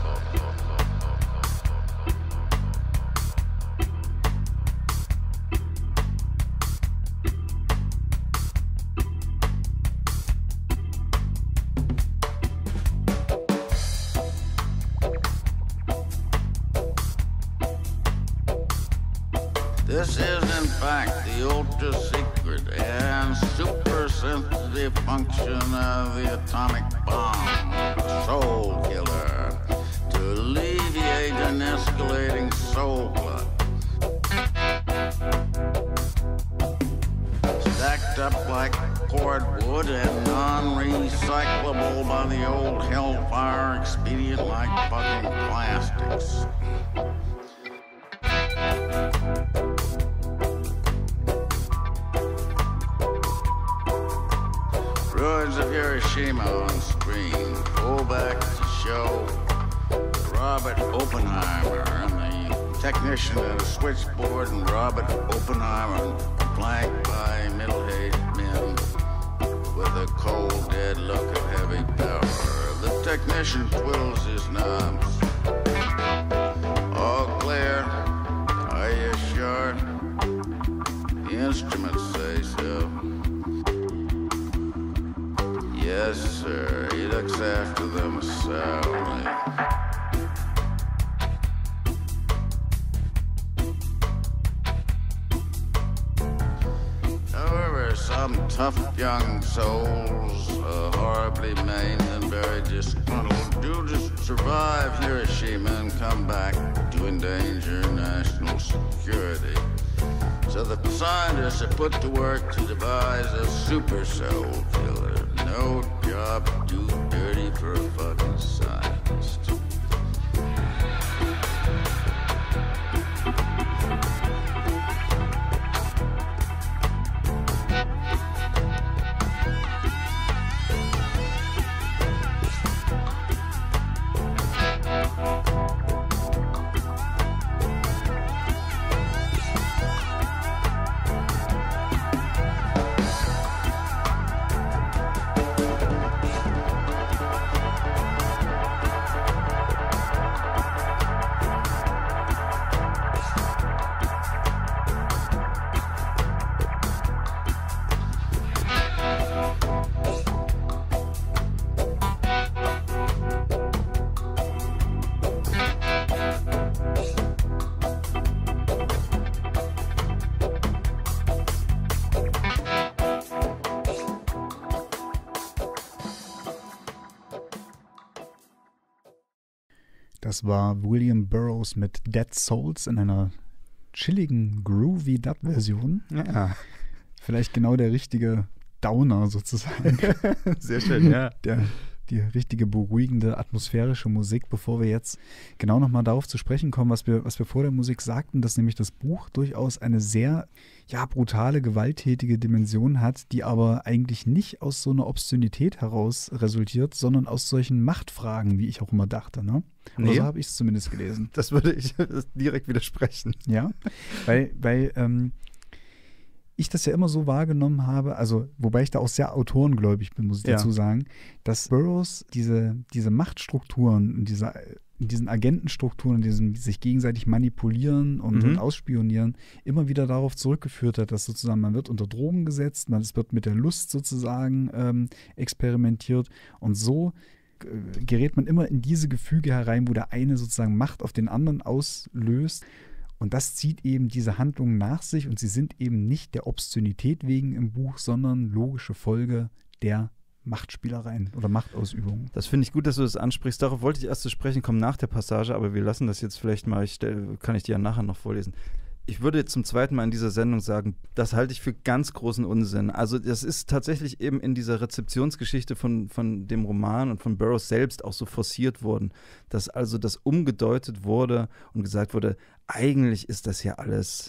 This is, in fact, the ultra-secret and super-sensitive function of the atomic bomb, soul killer, to alleviate an escalating soul glut. Stacked up like cordwood and non-recyclable by the old hellfire expedient like fucking plastics. Ruins of Hiroshima on screen, pull back to show Robert Oppenheimer and the technician at a switchboard, and Robert Oppenheimer flanked by middle-aged men with a cold, dead look of heavy power. The technician twiddles his knobs. Oh, gonna sell me. However, some tough young souls, horribly maimed and very disgruntled, do just survive Hiroshima and come back to endanger national security. So the scientists are put to work to devise a super cell killer. No job too dirty for a fucking scientist. Das war William Burroughs mit Dead Souls in einer chilligen, groovy Dub-Version. Ja. Vielleicht genau der richtige Downer sozusagen. Sehr schön, ja. Die richtige beruhigende atmosphärische Musik, bevor wir jetzt genau nochmal darauf zu sprechen kommen, was wir vor der Musik sagten, dass nämlich das Buch durchaus eine sehr brutale, gewalttätige Dimension hat, die aber eigentlich nicht aus so einer Obszönität heraus resultiert, sondern aus solchen Machtfragen, wie ich auch immer dachte. Ne? Nee. So habe ich es zumindest gelesen. Das würde ich direkt widersprechen. Ja, weil ich das ja immer so wahrgenommen habe, also wobei ich da auch sehr autorengläubig bin, muss ich dazu sagen, dass Burroughs diese Machtstrukturen, in diesen Agentenstrukturen, in diesem sich gegenseitig manipulieren und ausspionieren, immer wieder darauf zurückgeführt hat, dass sozusagen man wird unter Drogen gesetzt, es wird mit der Lust sozusagen experimentiert und so gerät man immer in diese Gefüge herein, wo der eine sozusagen Macht auf den anderen auslöst. Und das zieht eben diese Handlungen nach sich und sie sind eben nicht der Obszönität wegen im Buch, sondern logische Folge der Machtspielereien oder Machtausübung. Das finde ich gut, dass du das ansprichst. Darauf wollte ich erst zu sprechen kommen nach der Passage, aber wir lassen das jetzt vielleicht mal, kann ich dir ja nachher noch vorlesen. Ich würde jetzt zum zweiten Mal in dieser Sendung sagen, das halte ich für ganz großen Unsinn. Also das ist tatsächlich eben in dieser Rezeptionsgeschichte von dem Roman und von Burroughs selbst auch so forciert worden, dass also das umgedeutet wurde und gesagt wurde, eigentlich ist es ja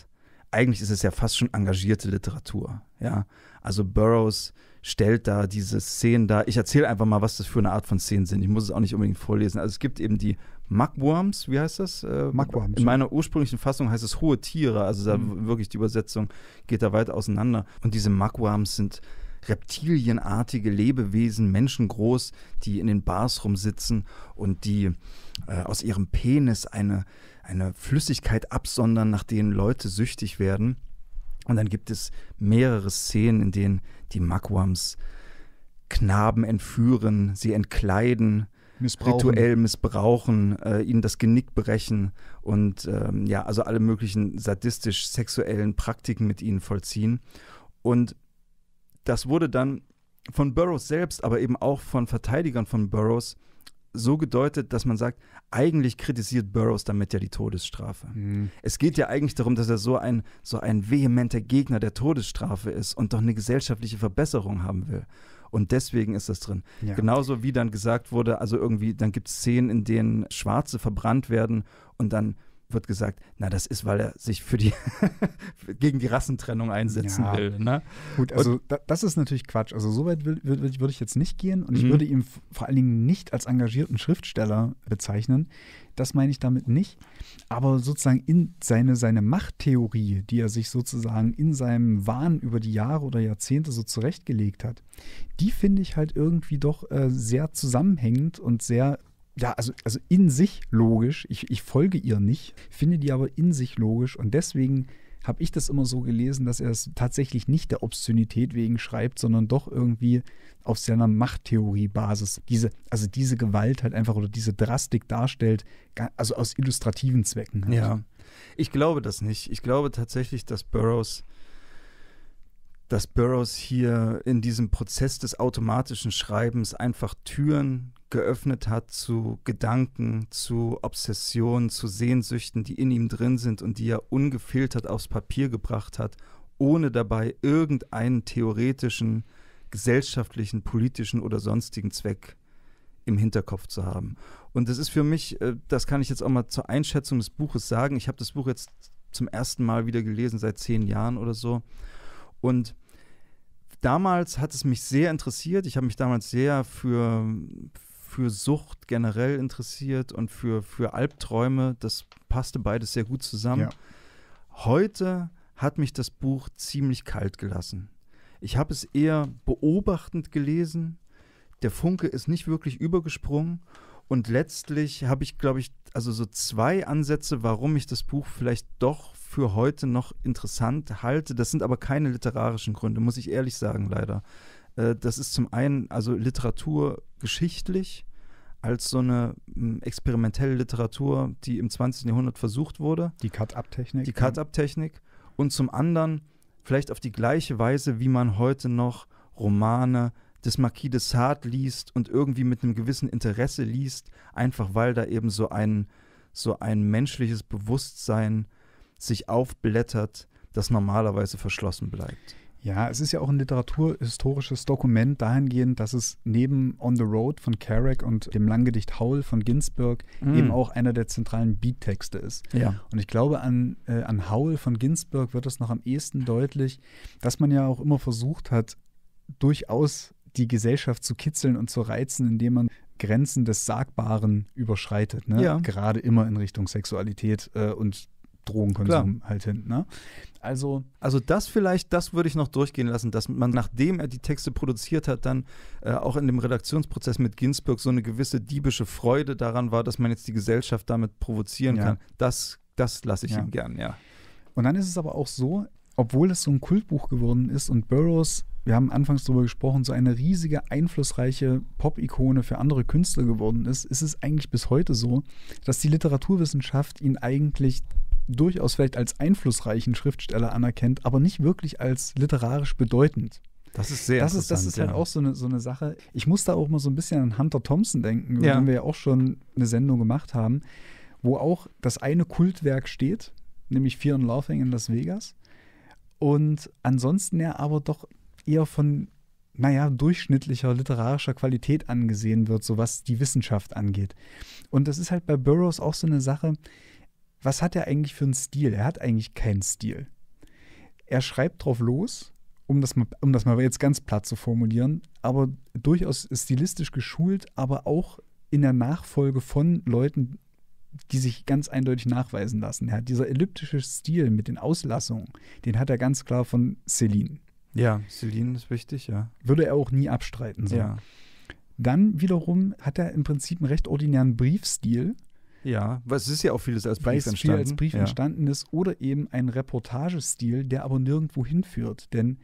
fast schon engagierte Literatur. Ja? Also Burroughs stellt da diese Szenen dar. Ich erzähle einfach mal, was das für eine Art von Szenen sind. Ich muss es auch nicht unbedingt vorlesen. Also es gibt eben die Mugworms, wie heißt das? Mugworms. In meiner ursprünglichen Fassung heißt es hohe Tiere, also da wirklich die Übersetzung geht da weit auseinander. Und diese Mugworms sind reptilienartige Lebewesen, menschengroß, die in den Bars rumsitzen und die aus ihrem Penis eine Flüssigkeit absondern, nach denen Leute süchtig werden. Und dann gibt es mehrere Szenen, in denen die Mugworms Knaben entführen, sie entkleiden, rituell missbrauchen, ihnen das Genick brechen und also alle möglichen sadistisch-sexuellen Praktiken mit ihnen vollziehen. Und das wurde dann von Burroughs selbst, aber eben auch von Verteidigern von Burroughs so gedeutet, dass man sagt, eigentlich kritisiert Burroughs damit ja die Todesstrafe. Es geht ja eigentlich darum, dass er so ein vehementer Gegner der Todesstrafe ist und doch eine gesellschaftliche Verbesserung haben will. Und deswegen ist das drin. Ja. Genauso wie dann gesagt wurde, also irgendwie, dann gibt es Szenen, in denen Schwarze verbrannt werden und dann wird gesagt, na, das ist, weil er sich für die gegen die Rassentrennung einsetzen will. Ne? Gut, also das ist natürlich Quatsch. Also so weit würde ich jetzt nicht gehen und ich würde ihn vor allen Dingen nicht als engagierten Schriftsteller bezeichnen. Das meine ich damit nicht. Aber sozusagen in seine Machttheorie, die er sich sozusagen in seinem Wahn über die Jahre oder Jahrzehnte so zurechtgelegt hat, die finde ich halt irgendwie doch sehr zusammenhängend und sehr also in sich logisch. Ich folge ihr nicht, finde die aber in sich logisch und deswegen habe ich das immer so gelesen, dass er es tatsächlich nicht der Obszönität wegen schreibt, sondern doch irgendwie auf seiner Machttheorie-Basis diese Gewalt halt einfach oder diese Drastik darstellt, also aus illustrativen Zwecken. Halt. Ja, ich glaube das nicht. Ich glaube tatsächlich, dass Burroughs hier in diesem Prozess des automatischen Schreibens einfach Türen geöffnet hat zu Gedanken, zu Obsessionen, zu Sehnsüchten, die in ihm drin sind und die er ungefiltert aufs Papier gebracht hat, ohne dabei irgendeinen theoretischen, gesellschaftlichen, politischen oder sonstigen Zweck im Hinterkopf zu haben. Und das ist für mich, das kann ich jetzt auch mal zur Einschätzung des Buches sagen, ich habe das Buch jetzt zum ersten Mal wieder gelesen, seit 10 Jahren oder so. Und damals hat es mich sehr interessiert. Ich habe mich damals sehr für Sucht generell interessiert und für Albträume. Das passte beides sehr gut zusammen. Ja. Heute hat mich das Buch ziemlich kalt gelassen. Ich habe es eher beobachtend gelesen. Der Funke ist nicht wirklich übergesprungen. Und letztlich habe ich, glaube ich, also so 2 Ansätze, warum ich das Buch vielleicht doch für heute noch interessant halte. Das sind aber keine literarischen Gründe, muss ich ehrlich sagen, leider. Das ist zum einen also literaturgeschichtlich als so eine experimentelle Literatur, die im 20. Jahrhundert versucht wurde. Die Cut-Up-Technik. Die Cut-Up-Technik. Und zum anderen vielleicht auf die gleiche Weise, wie man heute noch Romane des Marquis de Sade liest und irgendwie mit einem gewissen Interesse liest, einfach weil da eben so ein menschliches Bewusstsein sich aufblättert, das normalerweise verschlossen bleibt. Ja, es ist ja auch ein literaturhistorisches Dokument dahingehend, dass es neben On the Road von Kerouac und dem Langgedicht Howl von Ginsberg eben auch einer der zentralen Beattexte ist. Ja. Und ich glaube, an Howl von Ginsberg wird es noch am ehesten deutlich, dass man ja auch immer versucht hat, durchaus die Gesellschaft zu kitzeln und zu reizen, indem man Grenzen des Sagbaren überschreitet. Ne? Ja. Gerade immer in Richtung Sexualität und Drogenkonsum halt hin. Ne? Also das vielleicht, das würde ich noch durchgehen lassen, dass man, nachdem er die Texte produziert hat, dann auch in dem Redaktionsprozess mit Ginsberg so eine gewisse diebische Freude daran war, dass man jetzt die Gesellschaft damit provozieren kann. Das lasse ich ihm gern, ja. Und dann ist es aber auch so, obwohl es so ein Kultbuch geworden ist und Burroughs, wir haben anfangs darüber gesprochen, so eine riesige, einflussreiche Pop-Ikone für andere Künstler geworden ist, ist es eigentlich bis heute so, dass die Literaturwissenschaft ihn eigentlich durchaus vielleicht als einflussreichen Schriftsteller anerkennt, aber nicht wirklich als literarisch bedeutend. Das ist sehr interessant. Das ist halt auch so eine Sache. Ich muss da auch mal so ein bisschen an Hunter Thompson denken, über den wir ja auch schon eine Sendung gemacht haben, wo auch das eine Kultwerk steht, nämlich Fear and Loathing in Las Vegas. Und ansonsten ja aber doch eher von, durchschnittlicher literarischer Qualität angesehen wird, so was die Wissenschaft angeht. Und das ist halt bei Burroughs auch so eine Sache, was hat er eigentlich für einen Stil? Er hat eigentlich keinen Stil. Er schreibt drauf los, um das mal jetzt ganz platt zu formulieren, aber durchaus stilistisch geschult, aber auch in der Nachfolge von Leuten, die sich ganz eindeutig nachweisen lassen. Ja, dieser elliptische Stil mit den Auslassungen, den hat er ganz klar von Céline. Ja, Céline ist wichtig, ja. Würde er auch nie abstreiten. So. Ja. Dann wiederum hat er im Prinzip einen recht ordinären Briefstil. Ja, weil es ist ja auch vieles als Brief entstanden. Weil es viel als Brief entstanden ist. Oder eben ein Reportagestil, der aber nirgendwo hinführt. Denn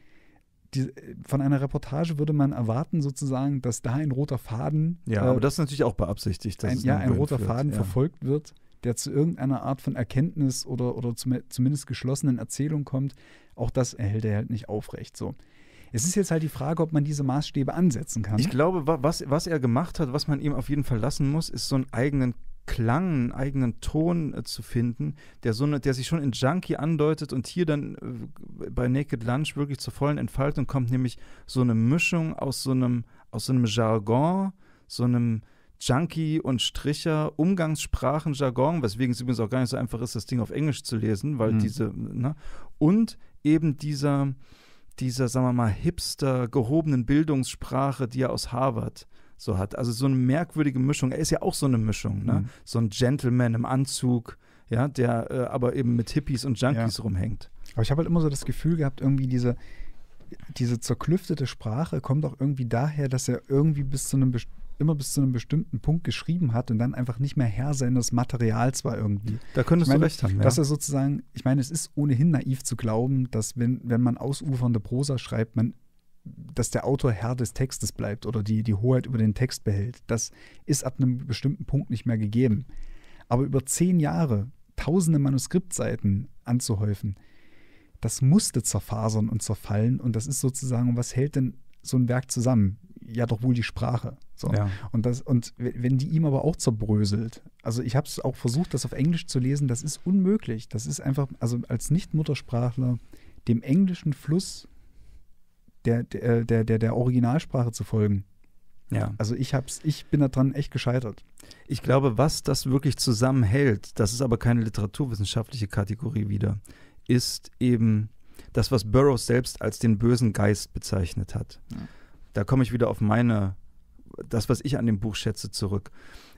von einer Reportage würde man erwarten sozusagen, dass da ein roter Faden aber das ist natürlich auch beabsichtigt. Dass ein roter Faden verfolgt wird, der zu irgendeiner Art von Erkenntnis oder zumindest geschlossenen Erzählung kommt. Auch das erhält er halt nicht aufrecht. So. Es ist jetzt halt die Frage, ob man diese Maßstäbe ansetzen kann. Ich glaube, was er gemacht hat, was man ihm auf jeden Fall lassen muss, ist so einen eigenen Klang, einen eigenen Ton zu finden, der sich schon in Junkie andeutet und hier dann bei Naked Lunch wirklich zur vollen Entfaltung kommt, nämlich so eine Mischung aus so einem Jargon, so einem Junkie- und Stricher-Umgangssprachen-Jargon, weswegen es übrigens auch gar nicht so einfach ist, das Ding auf Englisch zu lesen, weil und eben dieser, sagen wir mal, hipster gehobenen Bildungssprache, die er aus Harvard so hat. Also so eine merkwürdige Mischung. Er ist ja auch so eine Mischung, ne? So ein Gentleman im Anzug, ja, der aber eben mit Hippies und Junkies rumhängt. Aber ich habe halt immer so das Gefühl gehabt, irgendwie diese zerklüftete Sprache kommt auch irgendwie daher, dass er irgendwie bis zu einem immer bis zu einem bestimmten Punkt geschrieben hat und dann einfach nicht mehr Herr seines Materials war irgendwie. Da könntest du recht haben, ja. Dass er sozusagen, ich meine, es ist ohnehin naiv zu glauben, dass wenn man ausufernde Prosa schreibt, dass der Autor Herr des Textes bleibt oder die Hoheit über den Text behält. Das ist ab einem bestimmten Punkt nicht mehr gegeben. Aber über 10 Jahre tausende Manuskriptseiten anzuhäufen, das musste zerfasern und zerfallen und das ist sozusagen, was hält denn so ein Werk zusammen? Ja, doch wohl die Sprache. So. Ja. Und wenn die ihm aber auch zerbröselt, also ich habe es auch versucht, das auf Englisch zu lesen, das ist unmöglich. Das ist einfach, also als Nicht-Muttersprachler dem englischen Fluss der Originalsprache zu folgen. Ja. Also ich bin daran echt gescheitert. Ich glaube, was das wirklich zusammenhält, das ist aber keine literaturwissenschaftliche Kategorie wieder, ist eben das, was Burroughs selbst als den bösen Geist bezeichnet hat. Ja. Da komme ich wieder auf das, was ich an dem Buch schätze, zurück.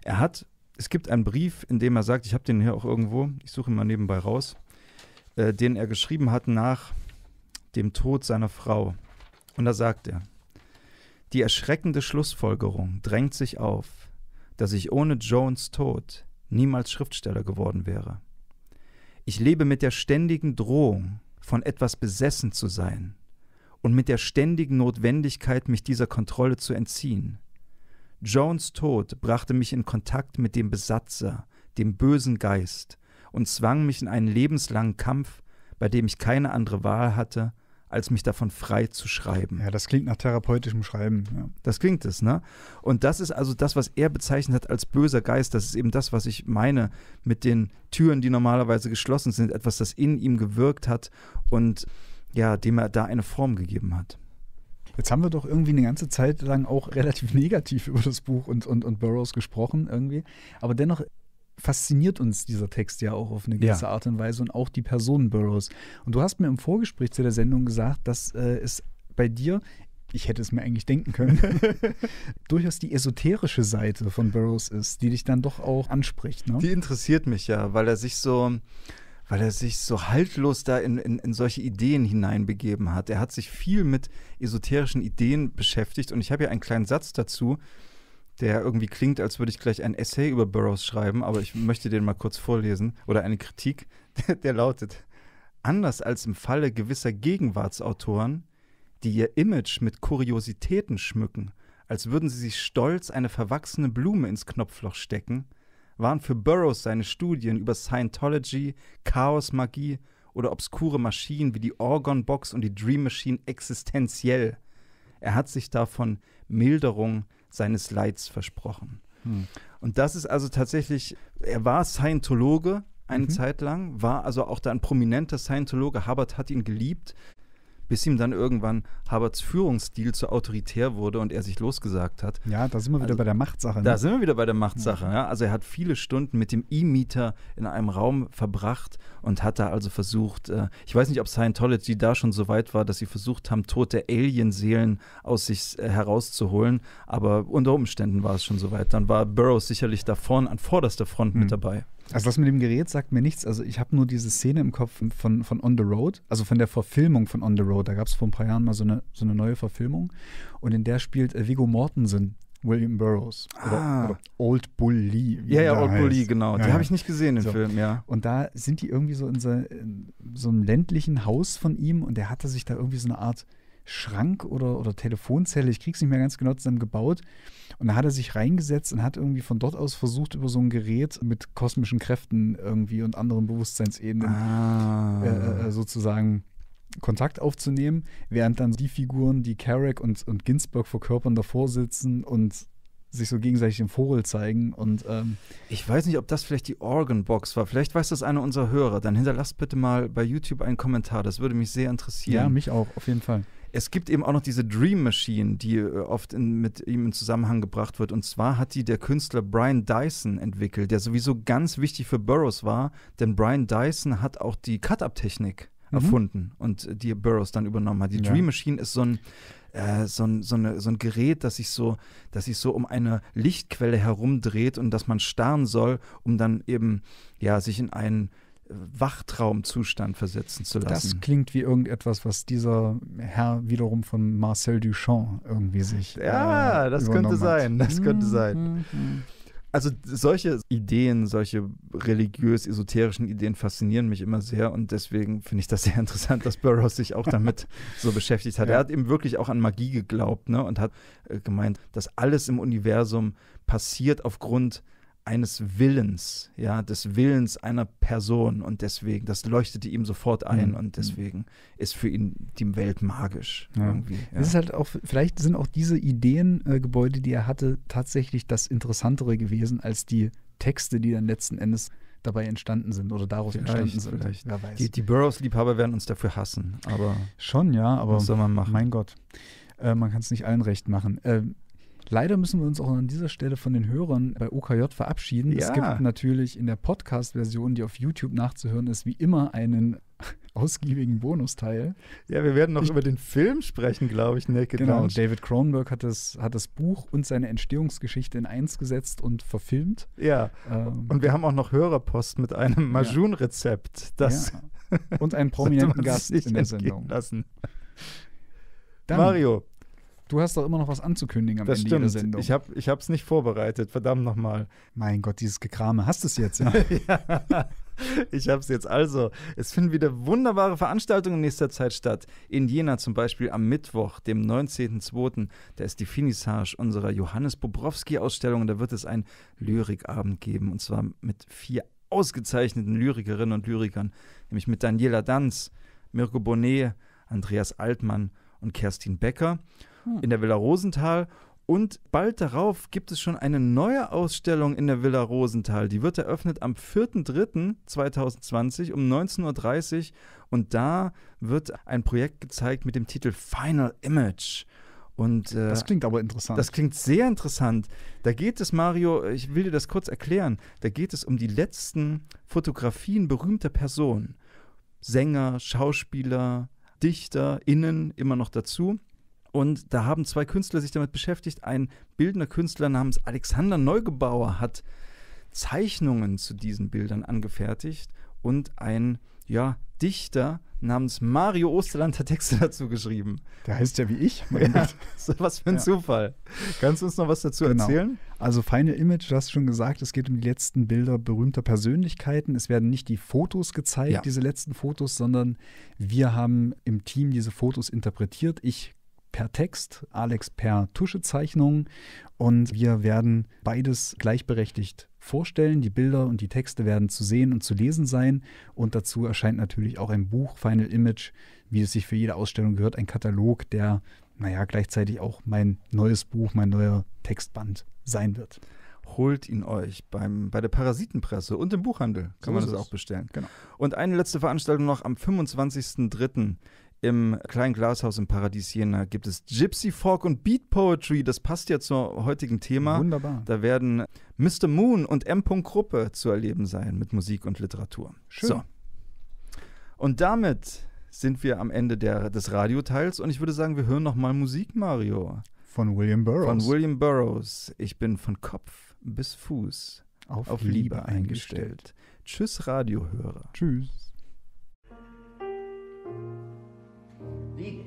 Es gibt einen Brief, in dem er sagt, ich habe den hier auch irgendwo, ich suche ihn mal nebenbei raus, den er geschrieben hat nach dem Tod seiner Frau. Und da sagt er: Die erschreckende Schlussfolgerung drängt sich auf, dass ich ohne Jones Tod niemals Schriftsteller geworden wäre. Ich lebe mit der ständigen Drohung, von etwas besessen zu sein und mit der ständigen Notwendigkeit, mich dieser Kontrolle zu entziehen. Jones Tod brachte mich in Kontakt mit dem Besatzer, dem bösen Geist, und zwang mich in einen lebenslangen Kampf, bei dem ich keine andere Wahl hatte, als mich davon frei zu schreiben. Ja, das klingt nach therapeutischem Schreiben. Ja. Das klingt es, ne? Und das ist also das, was er bezeichnet hat als böser Geist. Das ist eben das, was ich meine mit den Türen, die normalerweise geschlossen sind. Etwas, das in ihm gewirkt hat und ja, dem er da eine Form gegeben hat. Jetzt haben wir doch irgendwie eine ganze Zeit lang auch relativ negativ über das Buch und Burroughs gesprochen irgendwie. Aber dennoch fasziniert uns dieser Text ja auch auf eine gewisse Art und Weise und auch die Person Burroughs. Und du hast mir im Vorgespräch zu der Sendung gesagt, dass es bei dir, ich hätte es mir eigentlich denken können, durchaus die esoterische Seite von Burroughs ist, die dich dann doch auch anspricht. Ne? Die interessiert mich ja, weil er sich so haltlos da in solche Ideen hineinbegeben hat. Er hat sich viel mit esoterischen Ideen beschäftigt und ich habe ja einen kleinen Satz dazu, der irgendwie klingt, als würde ich gleich ein Essay über Burroughs schreiben, aber ich möchte den mal kurz vorlesen, oder eine Kritik, der lautet: Anders als im Falle gewisser Gegenwartsautoren, die ihr Image mit Kuriositäten schmücken, als würden sie sich stolz eine verwachsene Blume ins Knopfloch stecken, waren für Burroughs seine Studien über Scientology, Chaosmagie oder obskure Maschinen wie die Orgon Box und die Dream Machine existenziell. Er hat sich davon Milderung seines Leids versprochen. Und das ist also tatsächlich, er war Scientologe eine Zeit lang, war also auch da ein prominenter Scientologe. Hubbard hat ihn geliebt, bis ihm dann irgendwann Hubbards Führungsstil zu autoritär wurde und er sich losgesagt hat. Ja, da sind wir wieder bei der Machtsache. Ne? Da sind wir wieder bei der Machtsache. Ja. Also er hat viele Stunden mit dem E-Meter in einem Raum verbracht und hat da also versucht, ich weiß nicht, ob Scientology da schon so weit war, dass sie versucht haben, tote Alienseelen aus sich herauszuholen, aber unter Umständen war es schon so weit. Dann war Burroughs sicherlich da vorne an vorderster Front mit dabei. Also das mit dem Gerät sagt mir nichts. Also ich habe nur diese Szene im Kopf von On the Road, also von der Verfilmung von On the Road. Da gab es vor ein paar Jahren mal so eine neue Verfilmung und in der spielt Viggo Mortensen William Burroughs oder Old Bull Lee. Ja, Old Bull Lee, genau. Ja, die habe ich nicht gesehen, den Film, ja. Und da sind die irgendwie so in so einem ländlichen Haus von ihm und der hatte sich da irgendwie so eine Art Schrank oder Telefonzelle, ich krieg's nicht mehr ganz genau zusammen gebaut. Und da hat er sich reingesetzt und hat irgendwie von dort aus versucht, über so ein Gerät mit kosmischen Kräften irgendwie und anderen Bewusstseinsebenen sozusagen Kontakt aufzunehmen, während dann die Figuren, die Carrack und Ginsberg verkörpern, davor sitzen und sich so gegenseitig den Vogel zeigen. Und ich weiß nicht, ob das vielleicht die Organ Box war. Vielleicht weiß das einer unserer Hörer. Dann hinterlasst bitte mal bei YouTube einen Kommentar. Das würde mich sehr interessieren. Ja, mich auch, auf jeden Fall. Es gibt eben auch noch diese Dream Machine, die oft mit ihm in Zusammenhang gebracht wird. Und zwar hat die der Künstler Brian Dyson entwickelt, der sowieso ganz wichtig für Burroughs war. Denn Brian Dyson hat auch die Cut-Up-Technik erfunden und die Burroughs dann übernommen hat. Die Dream Machine ist so ein Gerät, das sich so um eine Lichtquelle herumdreht und das man starren soll, um dann eben sich in einen Wachtraumzustand versetzen zu lassen. Das klingt wie irgendetwas, was dieser Herr wiederum von Marcel Duchamp irgendwie sich das könnte übernommen sein, hat. das könnte sein. Also solche Ideen, solche religiös-esoterischen Ideen faszinieren mich immer sehr und deswegen finde ich das sehr interessant, dass Burroughs sich auch damit so beschäftigt hat. Ja. Er hat eben wirklich auch an Magie geglaubt, ne, und hat gemeint, dass alles im Universum passiert aufgrund eines Willens, ja, des Willens einer Person und deswegen, das leuchtete ihm sofort ein und deswegen ist für ihn die Welt magisch irgendwie. Ja. Das ist halt auch, vielleicht sind auch diese Ideengebäude, die er hatte, tatsächlich das Interessantere gewesen als die Texte, die dann letzten Endes dabei entstanden sind oder daraus entstanden sind. Vielleicht. Wer weiß. Die Burroughs-Liebhaber werden uns dafür hassen, aber Schon, ja, aber was soll man machen? mein Gott, man kann es nicht allen recht machen. Leider müssen wir uns auch an dieser Stelle von den Hörern bei OKJ verabschieden. Es Ja. gibt natürlich in der Podcast-Version, die auf YouTube nachzuhören ist, wie immer einen ausgiebigen Bonusteil. Ja, wir werden noch über den Film sprechen, glaube ich, Naked Genau, Lunch. David Cronenberg hat das Buch und seine Entstehungsgeschichte in eins gesetzt und verfilmt. Ja, und wir haben auch noch Hörerpost mit einem Majun-Rezept. Das Ja. Und einen sollte prominenten man Gast sich nicht in der entgehen Sendung. lassen. Dann, Mario, du hast doch immer noch was anzukündigen am das Ende jeder stimmt. Sendung. Ich hab's nicht vorbereitet, verdammt nochmal. Mein Gott, dieses Gekrame. Hast du es jetzt? Ja? Ja, ich hab's jetzt. Also, es finden wieder wunderbare Veranstaltungen in nächster Zeit statt. In Jena zum Beispiel am Mittwoch, dem 19.02. Da ist die Finissage unserer Johannes Bobrowski-Ausstellung. Da wird es einen Lyrikabend geben. Und zwar mit 4 ausgezeichneten Lyrikerinnen und Lyrikern. Nämlich mit Daniela Danz, Mirko Bonet, Andreas Altmann und Kerstin Becker in der Villa Rosenthal. Und bald darauf gibt es schon eine neue Ausstellung in der Villa Rosenthal. Die wird eröffnet am 4.3.2020 um 19.30 Uhr. Und da wird ein Projekt gezeigt mit dem Titel Final Image. Und, Das klingt aber interessant. das klingt sehr interessant. Da geht es, Mario, ich will dir das kurz erklären, da geht es um die letzten Fotografien berühmter Personen. Sänger, Schauspieler, DichterInnen immer noch dazu. Und da haben 2 Künstler sich damit beschäftigt. Ein bildender Künstler namens Alexander Neugebauer hat Zeichnungen zu diesen Bildern angefertigt und ein Dichter namens Mario Osterland hat Texte dazu geschrieben. Der heißt ja wie ich. Ja, so was für ein Zufall. Kannst du uns noch was dazu erzählen? Also Final Image, du hast schon gesagt, es geht um die letzten Bilder berühmter Persönlichkeiten. Es werden nicht die Fotos gezeigt, diese letzten Fotos, sondern wir haben im Team diese Fotos interpretiert. Ich per Text, Alex per Tuschezeichnung und wir werden beides gleichberechtigt vorstellen. Die Bilder und die Texte werden zu sehen und zu lesen sein und dazu erscheint natürlich auch ein Buch, Final Image, wie es sich für jede Ausstellung gehört, ein Katalog, der, gleichzeitig auch mein neues Buch, mein neuer Textband sein wird. Holt ihn euch bei der Parasitenpresse und im Buchhandel. Kann man das auch bestellen. Genau. Und eine letzte Veranstaltung noch am 25.03. Im Kleinen Glashaus im Paradies Jena gibt es Gypsy Folk und Beat Poetry. Das passt ja zum heutigen Thema. Wunderbar. Da werden Mr. Moon und M. Gruppe zu erleben sein mit Musik und Literatur. Schön. So. Und damit sind wir am Ende des Radioteils und ich würde sagen, wir hören nochmal Musik, Mario. Von William Burroughs. Von William Burroughs. Ich bin von Kopf bis Fuß auf Liebe eingestellt. Tschüss, Radiohörer. Tschüss. Liebe.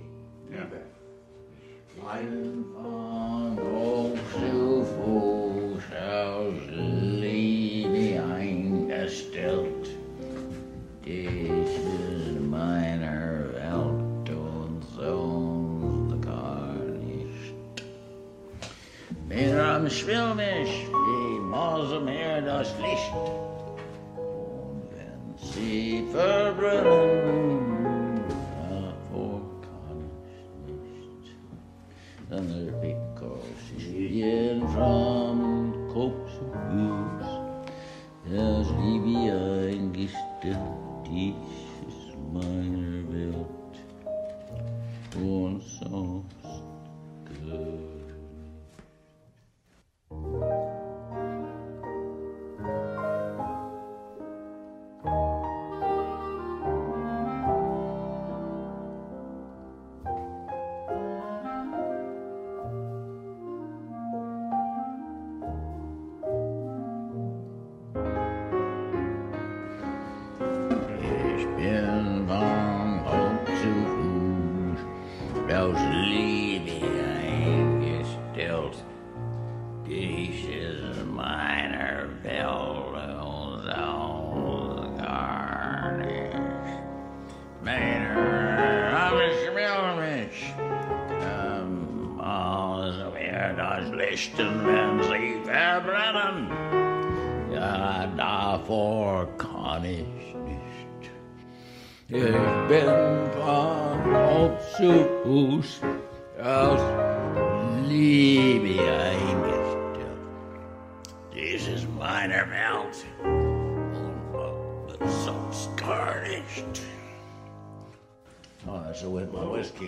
Mein von hoch zu Fuß aus Liebe eingestellt. Dies ist meine Welt und sonst gar nicht. Bin am Schwilmisch, wie Maus am Meer das Licht. Und wenn sie verbrennen, because in from Kopf zu Fuß, das Liebe eingestellt, dies ist meine Welt und sonst gar bin von Hope zu Fuß, bloß Liebe eingestellt. Dies ist meiner Welt und all gar nicht. Meiner Amisch, alles wird das Lichten, wenn sie verbrennen. Ja, davor kann ich nicht. Ich bin von Hof zu Fuß aus Liebe eingestellt. Dies ist meine Welt und sonst gar nicht. Oh, that's with my whiskey.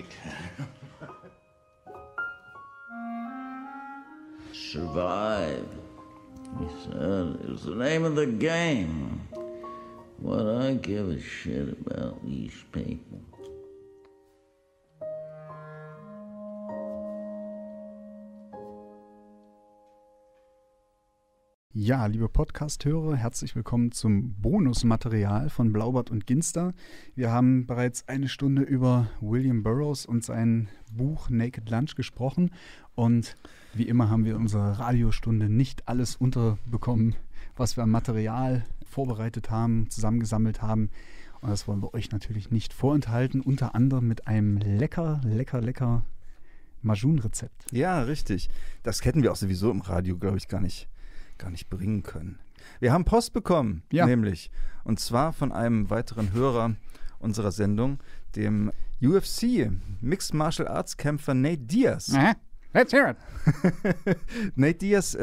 Survive, he said, is the name of the game. What I give a shit about these people. Ja, liebe Podcast-Hörer, herzlich willkommen zum Bonusmaterial von Blaubart und Ginster. Wir haben bereits eine Stunde über William Burroughs und sein Buch Naked Lunch gesprochen und wie immer haben wir in unserer Radiostunde nicht alles unterbekommen, was wir an Material vorbereitet haben, zusammengesammelt haben. Und das wollen wir euch natürlich nicht vorenthalten, unter anderem mit einem lecker Majun-Rezept. Ja, richtig. Das hätten wir auch sowieso im Radio, glaube ich, gar nicht bringen können. Wir haben Post bekommen, nämlich. Und zwar von einem weiteren Hörer unserer Sendung, dem UFC Mixed Martial Arts Kämpfer Nate Diaz. Let's hear it. Nate Diaz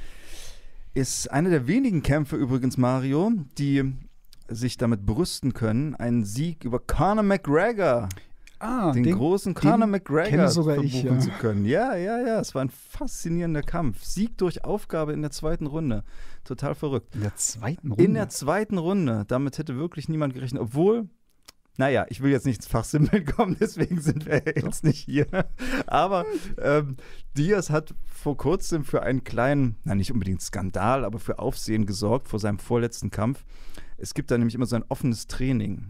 ist einer der wenigen Kämpfer übrigens, Mario, die sich damit brüsten können, einen Sieg über Conor McGregor, den großen Conor McGregor verbuchen zu können. Ja, es war ein faszinierender Kampf. Sieg durch Aufgabe in der zweiten Runde. Total verrückt. In der zweiten Runde? In der zweiten Runde. Damit hätte wirklich niemand gerechnet. Obwohl, naja, ich will jetzt nicht ins Fachsimpeln kommen, deswegen sind wir jetzt nicht hier. Aber Diaz hat vor kurzem für einen kleinen, nicht unbedingt Skandal, aber für Aufsehen gesorgt vor seinem vorletzten Kampf. Es gibt da nämlich immer so ein offenes Training,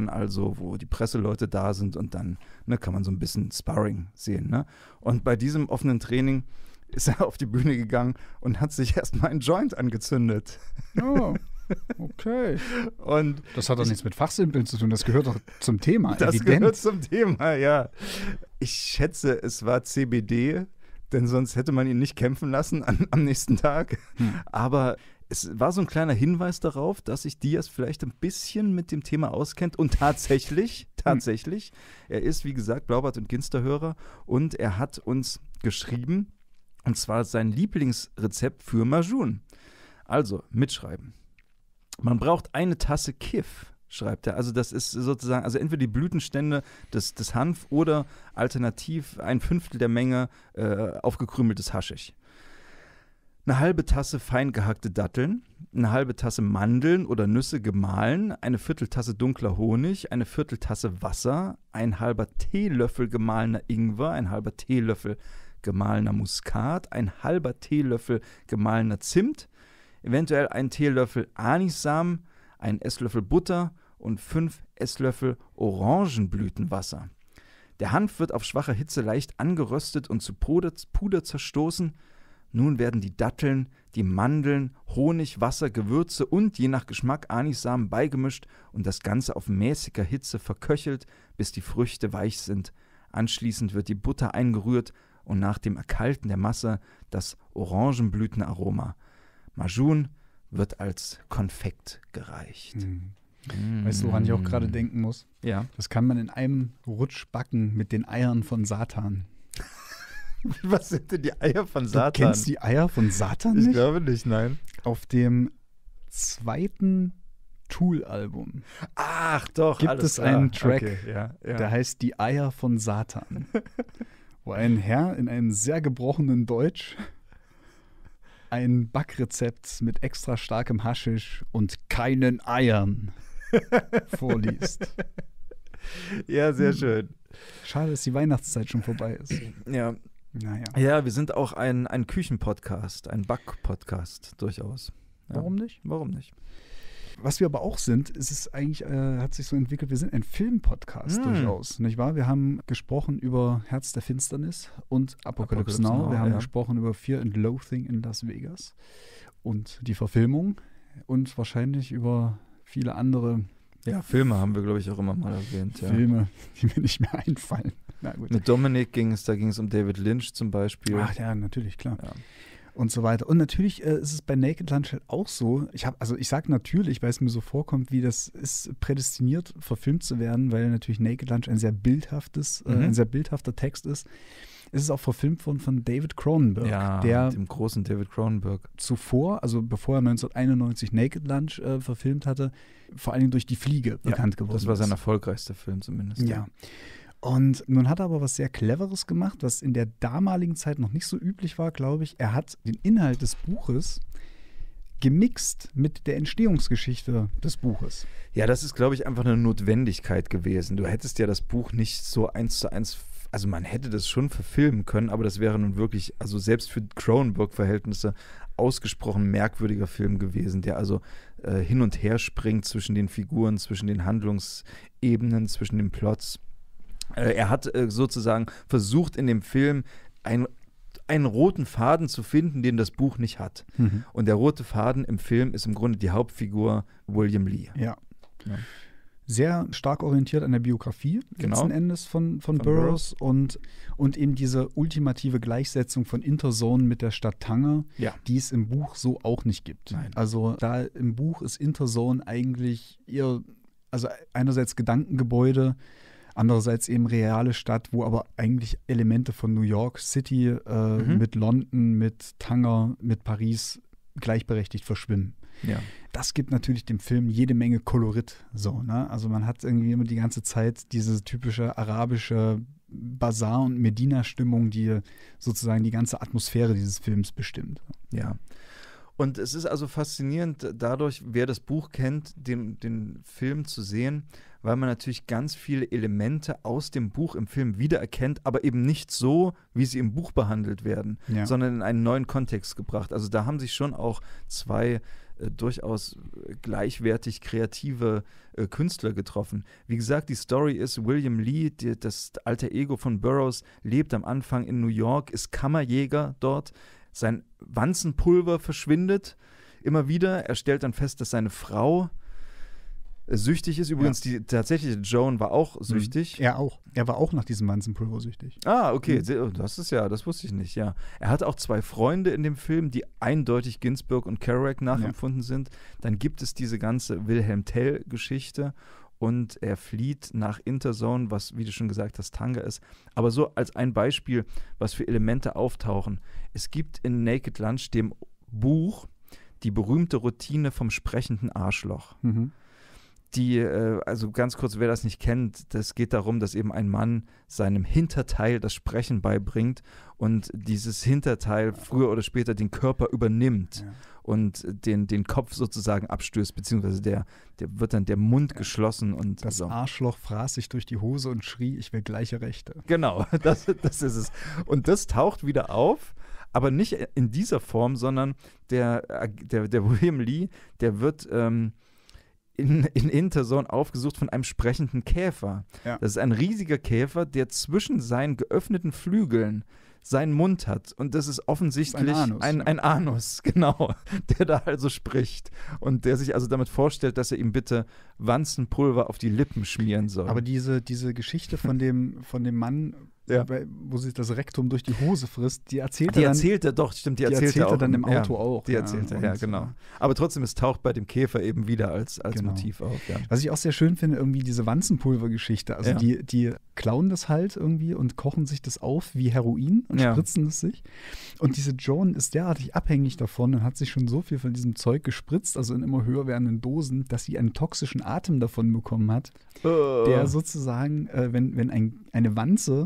wo die Presseleute da sind und dann kann man so ein bisschen Sparring sehen. Ne? Und bei diesem offenen Training ist er auf die Bühne gegangen und hat sich erstmal einen Joint angezündet. Oh, okay. Und das hat doch nichts mit Fachsimpeln zu tun, das gehört doch zum Thema. Das gehört zum Thema, ja. Ich schätze, es war CBD, denn sonst hätte man ihn nicht kämpfen lassen am nächsten Tag. Aber es war so ein kleiner Hinweis darauf, dass sich Diaz vielleicht ein bisschen mit dem Thema auskennt. Und tatsächlich, er ist, wie gesagt, Blaubart und Ginster-Hörer und er hat uns geschrieben, und zwar sein Lieblingsrezept für Majun. Also, mitschreiben. Man braucht eine Tasse Kiff, schreibt er. Also das ist sozusagen, entweder die Blütenstände des Hanf oder alternativ 1/5 der Menge aufgekrümeltes Haschisch. Eine halbe Tasse fein gehackte Datteln, eine halbe Tasse Mandeln oder Nüsse gemahlen, eine Vierteltasse dunkler Honig, eine Vierteltasse Wasser, ein halber Teelöffel gemahlener Ingwer, ein halber Teelöffel gemahlener Muskat, ein halber Teelöffel gemahlener Zimt, eventuell ein Teelöffel Anissamen, ein Esslöffel Butter und 5 Esslöffel Orangenblütenwasser. Der Hanf wird auf schwacher Hitze leicht angeröstet und zu Puder zerstoßen. Nun werden die Datteln, die Mandeln, Honig, Wasser, Gewürze und je nach Geschmack Anissamen beigemischt und das Ganze auf mäßiger Hitze verköchelt, bis die Früchte weich sind. Anschließend wird die Butter eingerührt und nach dem Erkalten der Masse das Orangenblütenaroma. Majun wird als Konfekt gereicht. Weißt du, woran ich auch gerade denken muss? Ja. Das kann man in einem Rutsch backen mit den Eiern von Satan. Was sind denn die Eier von Satan? Du kennst die Eier von Satan nicht? Ich glaube nicht, nein. Auf dem zweiten Tool-Album Ach doch, gibt alles es klar. einen Track, Okay, ja. der heißt Die Eier von Satan. Wo ein Herr in einem sehr gebrochenen Deutsch ein Backrezept mit extra starkem Haschisch und keinen Eiern vorliest. Ja, sehr schön. Schade, dass die Weihnachtszeit schon vorbei ist. Ja. Naja. Ja, wir sind auch ein Küchenpodcast, ein Backpodcast durchaus. Ja. Warum nicht? Warum nicht? Was wir aber auch sind, ist es eigentlich, hat sich so entwickelt, wir sind ein Filmpodcast durchaus, nicht wahr? Wir haben gesprochen über Herz der Finsternis und Apocalypse Now. Wir haben gesprochen über Fear and Loathing in Las Vegas und die Verfilmung und wahrscheinlich über viele andere Filme haben wir, glaube ich, auch immer mal erwähnt. Ja. Filme, die mir nicht mehr einfallen. Na gut. Mit Dominic ging es um David Lynch zum Beispiel. Ach ja, natürlich, klar. Ja. Und so weiter. Und natürlich ist es bei Naked Lunch halt auch so, ich sage natürlich, weil es mir so vorkommt, wie das ist prädestiniert, verfilmt zu werden, weil natürlich Naked Lunch ein sehr bildhafter Text ist. Es ist auch verfilmt worden von David Cronenberg, dem großen David Cronenberg. Zuvor, also bevor er 1991 Naked Lunch verfilmt hatte, vor allen Dingen durch Die Fliege bekannt geworden ist. Das war sein erfolgreichster Film zumindest. Ja. Und nun hat er aber was sehr Cleveres gemacht, was in der damaligen Zeit noch nicht so üblich war, glaube ich. Er hat den Inhalt des Buches gemixt mit der Entstehungsgeschichte des Buches. Ja, das ist, glaube ich, einfach eine Notwendigkeit gewesen. Du hättest ja das Buch nicht so 1:1, also man hätte das schon verfilmen können, aber das wäre nun wirklich, also selbst für Cronenberg-Verhältnisse, ausgesprochen merkwürdiger Film gewesen, der also hin und her springt zwischen den Figuren, zwischen den Handlungsebenen, zwischen den Plots. Er hat sozusagen versucht, in dem Film einen roten Faden zu finden, den das Buch nicht hat. Mhm. Und der rote Faden im Film ist im Grunde die Hauptfigur William Lee. Ja. Sehr stark orientiert an der Biografie letzten Endes von Burroughs und eben diese ultimative Gleichsetzung von Interzone mit der Stadt Tanger, die es im Buch so auch nicht gibt. Nein. Also da im Buch ist Interzone eigentlich also einerseits Gedankengebäude, andererseits eben reale Stadt, wo aber eigentlich Elemente von New York City mit London, mit Tanger, mit Paris gleichberechtigt verschwimmen. Ja. Das gibt natürlich dem Film jede Menge Kolorit. So, ne? Also man hat irgendwie immer die ganze Zeit diese typische arabische Bazar- und Medina-Stimmung, die sozusagen die ganze Atmosphäre dieses Films bestimmt. Ja. Und es ist also faszinierend dadurch, wer das Buch kennt, den Film zu sehen, weil man natürlich ganz viele Elemente aus dem Buch im Film wiedererkennt, aber eben nicht so, wie sie im Buch behandelt werden, sondern in einen neuen Kontext gebracht. Also da haben sich schon auch zwei durchaus gleichwertig kreative Künstler getroffen. Wie gesagt, die Story ist, William Lee, das alter Ego von Burroughs, lebt am Anfang in New York, ist Kammerjäger dort. Sein Wanzenpulver verschwindet immer wieder. Er stellt dann fest, dass seine Frau süchtig ist. Übrigens, die tatsächliche Joan war auch süchtig. Er auch. Er war auch nach diesem Wanzenpulver süchtig. Ah, okay. Das wusste ich nicht, ja. Er hat auch zwei Freunde in dem Film, die eindeutig Ginsberg und Kerouac nachempfunden sind. Dann gibt es diese ganze Wilhelm Tell-Geschichte und er flieht nach Interzone, was, wie du schon gesagt hast, Tanger ist. Aber so als ein Beispiel, was für Elemente auftauchen. Es gibt in Naked Lunch, dem Buch, die berühmte Routine vom sprechenden Arschloch. Mhm. Also ganz kurz, wer das nicht kennt, das geht darum, dass eben ein Mann seinem Hinterteil das Sprechen beibringt und dieses Hinterteil früher oder später den Körper übernimmt und den Kopf sozusagen abstößt, beziehungsweise der wird dann der Mund geschlossen. Und das Arschloch fraß sich durch die Hose und schrie, ich will gleiche Rechte. Genau, das ist es. Und das taucht wieder auf, aber nicht in dieser Form, sondern der William Lee, der wird in Interzone aufgesucht von einem sprechenden Käfer. Ja. Das ist ein riesiger Käfer, der zwischen seinen geöffneten Flügeln seinen Mund hat. Und das ist offensichtlich ein Anus, genau, der da also spricht. Und der sich also damit vorstellt, dass er ihm bitte Wanzenpulver auf die Lippen schmieren soll. Aber diese Geschichte von dem Mann, wo sich das Rektum durch die Hose frisst, die erzählt er dann im Auto auch. Die erzählt er, genau. Aber trotzdem, es taucht bei dem Käfer eben wieder als Motiv auf. Ja. Was ich auch sehr schön finde, irgendwie diese Wanzenpulver-Geschichte. Also die klauen das halt irgendwie und kochen sich das auf wie Heroin und spritzen es sich. Und diese Joan ist derartig abhängig davon und hat sich schon so viel von diesem Zeug gespritzt, also in immer höher werdenden Dosen, dass sie einen toxischen Atem davon bekommen hat, der sozusagen, wenn eine Wanze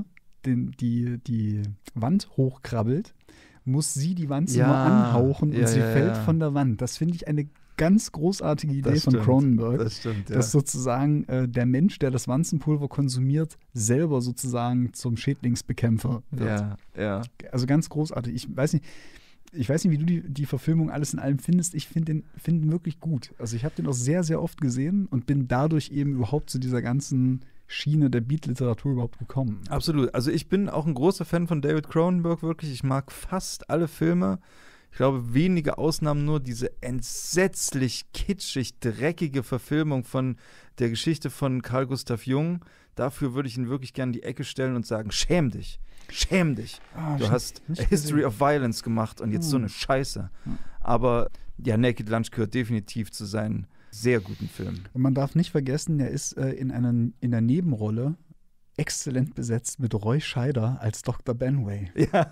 die Wand hochkrabbelt, muss sie die Wanze nur anhauchen und sie fällt von der Wand. Das finde ich eine ganz großartige Idee von Cronenberg. Das stimmt, dass sozusagen der Mensch, der das Wanzenpulver konsumiert, selber sozusagen zum Schädlingsbekämpfer wird. Ja. Also ganz großartig. Ich weiß nicht, Ich weiß nicht, wie du die Verfilmung alles in allem findest. Ich finde den wirklich gut. Also ich habe den auch sehr, sehr oft gesehen und bin dadurch eben überhaupt zu dieser ganzen Schiene der Beat-Literatur überhaupt gekommen. Absolut. Also ich bin auch ein großer Fan von David Cronenberg, wirklich. Ich mag fast alle Filme. Ich glaube, wenige Ausnahmen nur diese entsetzlich kitschig, dreckige Verfilmung von der Geschichte von Carl Gustav Jung. Dafür würde ich ihn wirklich gerne in die Ecke stellen und sagen, schäm dich. Schäm dich. Du hast A History of Violence gemacht und jetzt so eine Scheiße. Aber ja, Naked Lunch gehört definitiv zu seinen sehr guten Filmen. Und man darf nicht vergessen, er ist in der Nebenrolle exzellent besetzt mit Roy Scheider als Dr. Benway. Ja.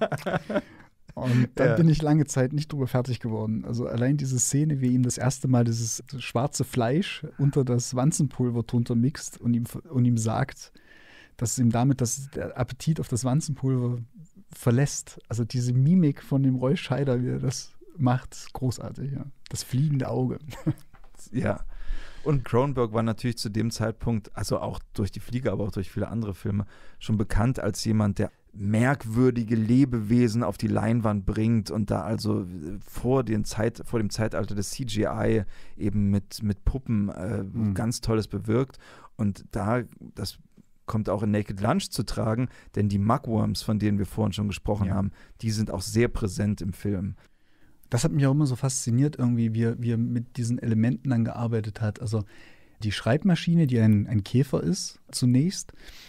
Und da bin ich lange Zeit nicht drüber fertig geworden. Also allein diese Szene, wie ihm das erste Mal dieses schwarze Fleisch unter das Wanzenpulver drunter mixt und ihm sagt, dass ihm damit der Appetit auf das Wanzenpulver verlässt. Also diese Mimik von dem Roy Scheider, wie er das macht, ist großartig. Ja. Das fliegende Auge. Ja. Und Cronenberg war natürlich zu dem Zeitpunkt, also auch durch Die Fliege, aber auch durch viele andere Filme, schon bekannt als jemand, der merkwürdige Lebewesen auf die Leinwand bringt und da also vor dem Zeitalter des CGI eben mit Puppen ganz Tolles bewirkt. Und das kommt auch in Naked Lunch zu tragen, denn die Mugworms, von denen wir vorhin schon gesprochen haben, die sind auch sehr präsent im Film. Das hat mich auch immer so fasziniert, irgendwie, wie er mit diesen Elementen dann gearbeitet hat. Also die Schreibmaschine, die ein Käfer ist, zunächst,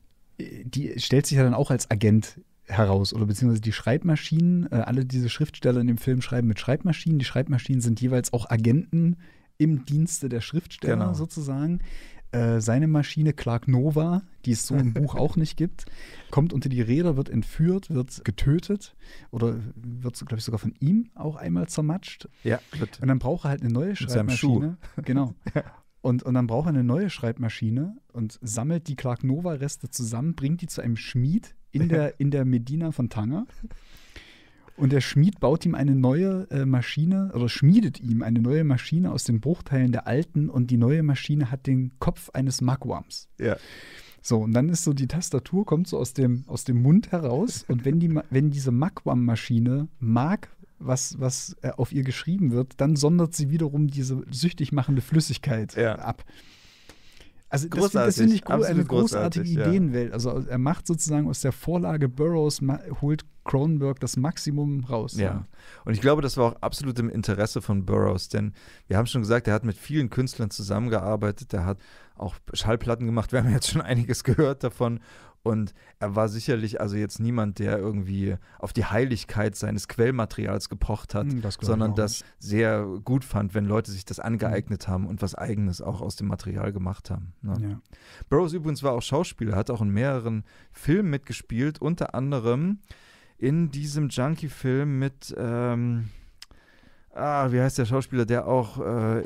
die stellt sich ja dann auch als Agent heraus. Oder beziehungsweise die Schreibmaschinen, alle diese Schriftsteller in dem Film schreiben mit Schreibmaschinen. Die Schreibmaschinen sind jeweils auch Agenten im Dienste der Schriftsteller sozusagen. Seine Maschine Clark Nova, die es so im Buch auch nicht gibt, kommt unter die Räder, wird entführt, wird getötet oder wird, glaube ich, sogar von ihm auch einmal zermatscht. Ja. Und dann braucht er halt eine neue Schreibmaschine. Genau. Und dann braucht er eine neue Schreibmaschine und sammelt die Clark Nova-Reste zusammen, bringt die zu einem Schmied in der Medina von Tanger. Und der Schmied baut ihm eine neue Maschine oder schmiedet ihm eine neue Maschine aus den Bruchteilen der alten und die neue Maschine hat den Kopf eines Mugworms. Ja. So, und dann ist so die Tastatur, kommt so aus dem Mund heraus und wenn diese Mugworm-Maschine mag, was auf ihr geschrieben wird, dann sondert sie wiederum diese süchtig machende Flüssigkeit ab. Also das finde ich eine großartige Ideenwelt. Also er macht sozusagen aus der Vorlage Burroughs, holt Cronenberg das Maximum raus. Ja, und ich glaube, das war auch absolut im Interesse von Burroughs, denn wir haben schon gesagt, er hat mit vielen Künstlern zusammengearbeitet, er hat auch Schallplatten gemacht, wir haben jetzt schon einiges gehört davon. Und er war sicherlich also jetzt niemand, der irgendwie auf die Heiligkeit seines Quellmaterials gepocht hat, sondern das sehr gut fand, wenn Leute sich das angeeignet haben und was Eigenes auch aus dem Material gemacht haben. Ne? Ja. Burroughs übrigens war auch Schauspieler, hat auch in mehreren Filmen mitgespielt, unter anderem in diesem Junkie-Film mit, wie heißt der Schauspieler, der auch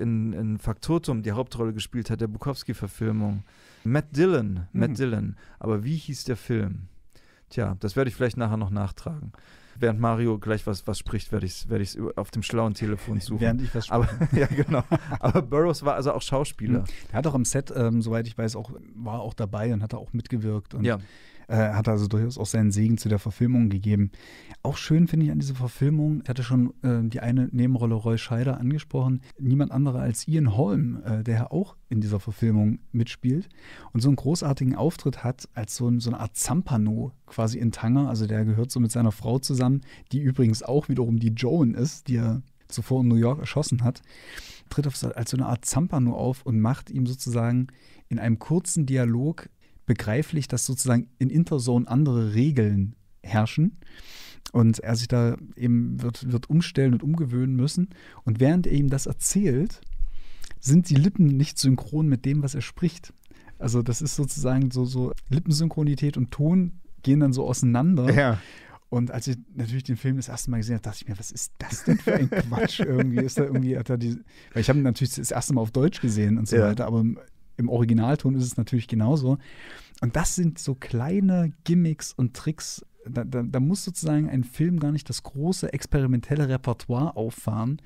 in Faktotum die Hauptrolle gespielt hat, der Bukowski-Verfilmung. Matt Dillon. Aber wie hieß der Film? Tja, das werde ich vielleicht nachher noch nachtragen. Während Mario gleich was spricht, werde ich es auf dem schlauen Telefon suchen. Während ich was spreche. Ja, genau. Aber Burroughs war also auch Schauspieler. Er hat auch am Set, soweit ich weiß, war auch dabei und hat auch mitgewirkt. Und hat also durchaus auch seinen Segen zu der Verfilmung gegeben. Auch schön finde ich an dieser Verfilmung, ich hatte schon die eine Nebenrolle Roy Scheider angesprochen, niemand anderer als Ian Holm, der ja auch in dieser Verfilmung mitspielt und so einen großartigen Auftritt hat als so eine Art Zampano quasi in Tanger, also der gehört so mit seiner Frau zusammen, die übrigens auch wiederum die Joan ist, die er zuvor in New York erschossen hat, tritt als so eine Art Zampano auf und macht ihm sozusagen in einem kurzen Dialog begreiflich, dass sozusagen in Interzone andere Regeln herrschen und er sich da eben wird umstellen und umgewöhnen müssen. Und während er ihm das erzählt, sind die Lippen nicht synchron mit dem, was er spricht. Also das ist sozusagen so Lippensynchronität und Ton gehen dann so auseinander. Ja. Und als ich natürlich den Film das erste Mal gesehen habe, dachte ich mir, was ist das denn für ein Quatsch? Irgendwie ist da irgendwie, weil ich habe ihn natürlich das erste Mal auf Deutsch gesehen und so weiter, aber im Originalton ist es natürlich genauso. Und das sind so kleine Gimmicks und Tricks. Da muss sozusagen ein Film gar nicht das große experimentelle Repertoire auffahren.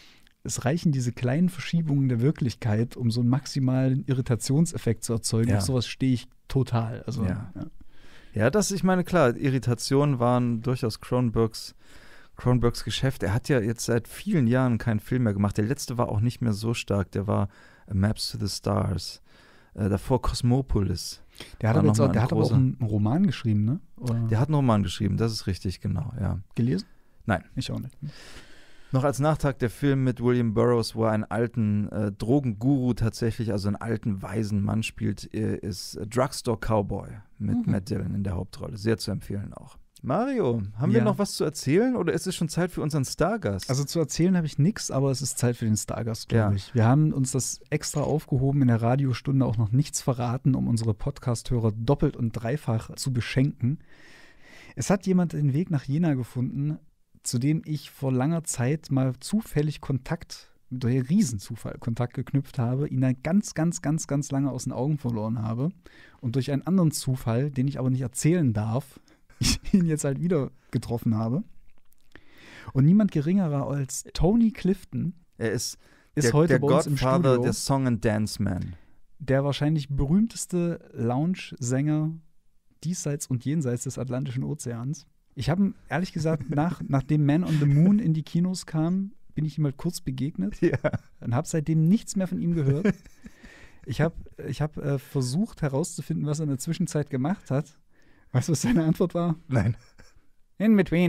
Es reichen diese kleinen Verschiebungen der Wirklichkeit, um so einen maximalen Irritationseffekt zu erzeugen. Auf sowas stehe ich total. Also, ich meine, klar, Irritationen waren durchaus Cronenbergs Cronenbergs Geschäft. Er hat ja jetzt seit vielen Jahren keinen Film mehr gemacht. Der letzte war auch nicht mehr so stark. Der war Maps to the Stars. Davor Cosmopolis. Der hat aber auch einen Roman geschrieben, ne? Oder? Der hat einen Roman geschrieben, das ist richtig, genau, ja. Gelesen? Nein. Ich auch nicht. Noch als Nachtrag der Film mit William Burroughs, wo er einen alten Drogenguru tatsächlich, also einen alten, weisen Mann spielt, ist Drugstore Cowboy mit Matt Dillon in der Hauptrolle. Sehr zu empfehlen auch. Mario, haben wir noch was zu erzählen oder ist es schon Zeit für unseren Stargast? Also zu erzählen habe ich nichts, aber es ist Zeit für den Stargast, glaube ich. Wir haben uns das extra aufgehoben, in der Radiostunde auch noch nichts verraten, um unsere Podcast-Hörer doppelt und dreifach zu beschenken. Es hat jemand den Weg nach Jena gefunden, zu dem ich vor langer Zeit mal zufällig durch einen Riesenzufall Kontakt geknüpft habe, ihn dann ganz, ganz, ganz, ganz lange aus den Augen verloren habe und durch einen anderen Zufall, den ich aber nicht erzählen darf, ich ihn jetzt halt wieder getroffen habe. Und niemand geringerer als Tony Clifton ist heute der bei uns im Godfather Studio. der Song and Dance Man. Der wahrscheinlich berühmteste Lounge-Sänger diesseits und jenseits des Atlantischen Ozeans. Ich habe ihm, ehrlich gesagt, nachdem Man on the Moon in die Kinos kam, bin ich ihm halt kurz begegnet und habe seitdem nichts mehr von ihm gehört. Ich hab versucht herauszufinden, was er in der Zwischenzeit gemacht hat. Weißt du, was seine Antwort war? Nein. In between.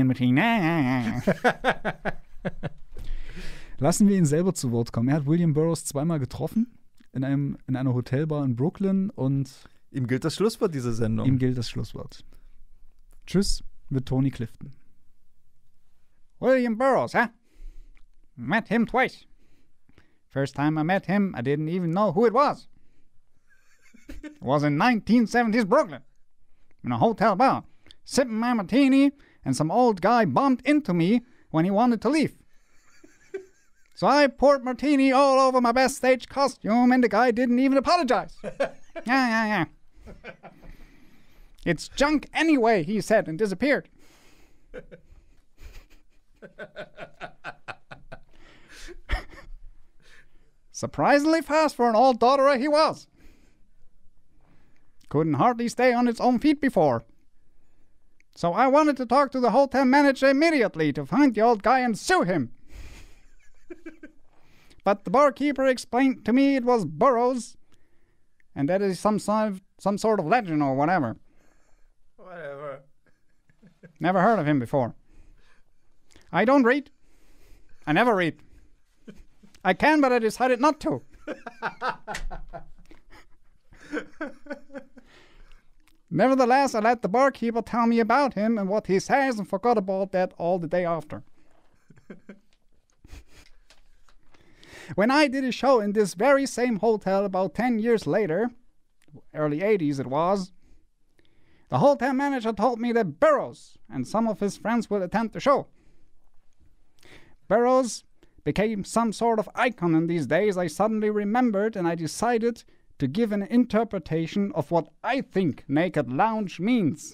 Lassen wir ihn selber zu Wort kommen. Er hat William Burroughs zweimal getroffen in einer Hotelbar in Brooklyn und ihm gilt das Schlusswort dieser Sendung. Ihm gilt das Schlusswort. Tschüss mit Tony Clifton. William Burroughs, huh? Met him twice. First time I met him, I didn't even know who it was. It was in 1970s Brooklyn, in a hotel bar, sipping my martini, and some old guy bumped into me when he wanted to leave. So I poured martini all over my best stage costume, and the guy didn't even apologize. Yeah. It's junk anyway, he said, and disappeared. Surprisingly fast for an old dodderer he was. Couldn't hardly stay on its own feet before. So I wanted to talk to the hotel manager immediately to find the old guy and sue him. But the barkeeper explained to me it was Burroughs, and that is some sort of legend or whatever. Whatever. Never heard of him before. I don't read. I never read. I can, but I decided not to. Nevertheless, I let the barkeeper tell me about him and what he says and forgot about that all the day after. When I did a show in this very same hotel about 10 years later, early 80s it was, the hotel manager told me that Burroughs and some of his friends would attend the show. Burroughs became some sort of icon in these days. I suddenly remembered and I decided to give an interpretation of what I think Naked Lounge means.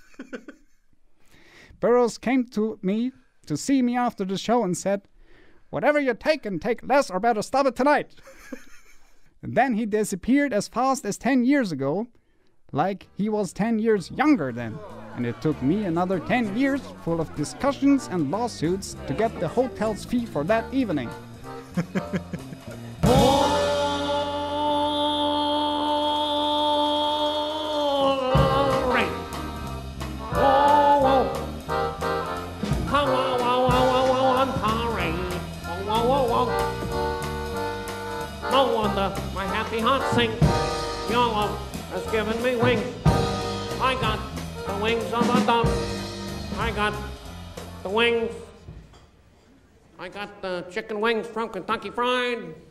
Burroughs came to me to see me after the show and said, "Whatever you're taking, take less or better stop it tonight." And then he disappeared as fast as 10 years ago, like he was 10 years younger then. And it took me another 10 years full of discussions and lawsuits to get the hotel's fee for that evening. No wonder my happy heart sings. Your love has given me wings. I got the wings of a dove. I got the wings. I got the chicken wings from Kentucky Fried.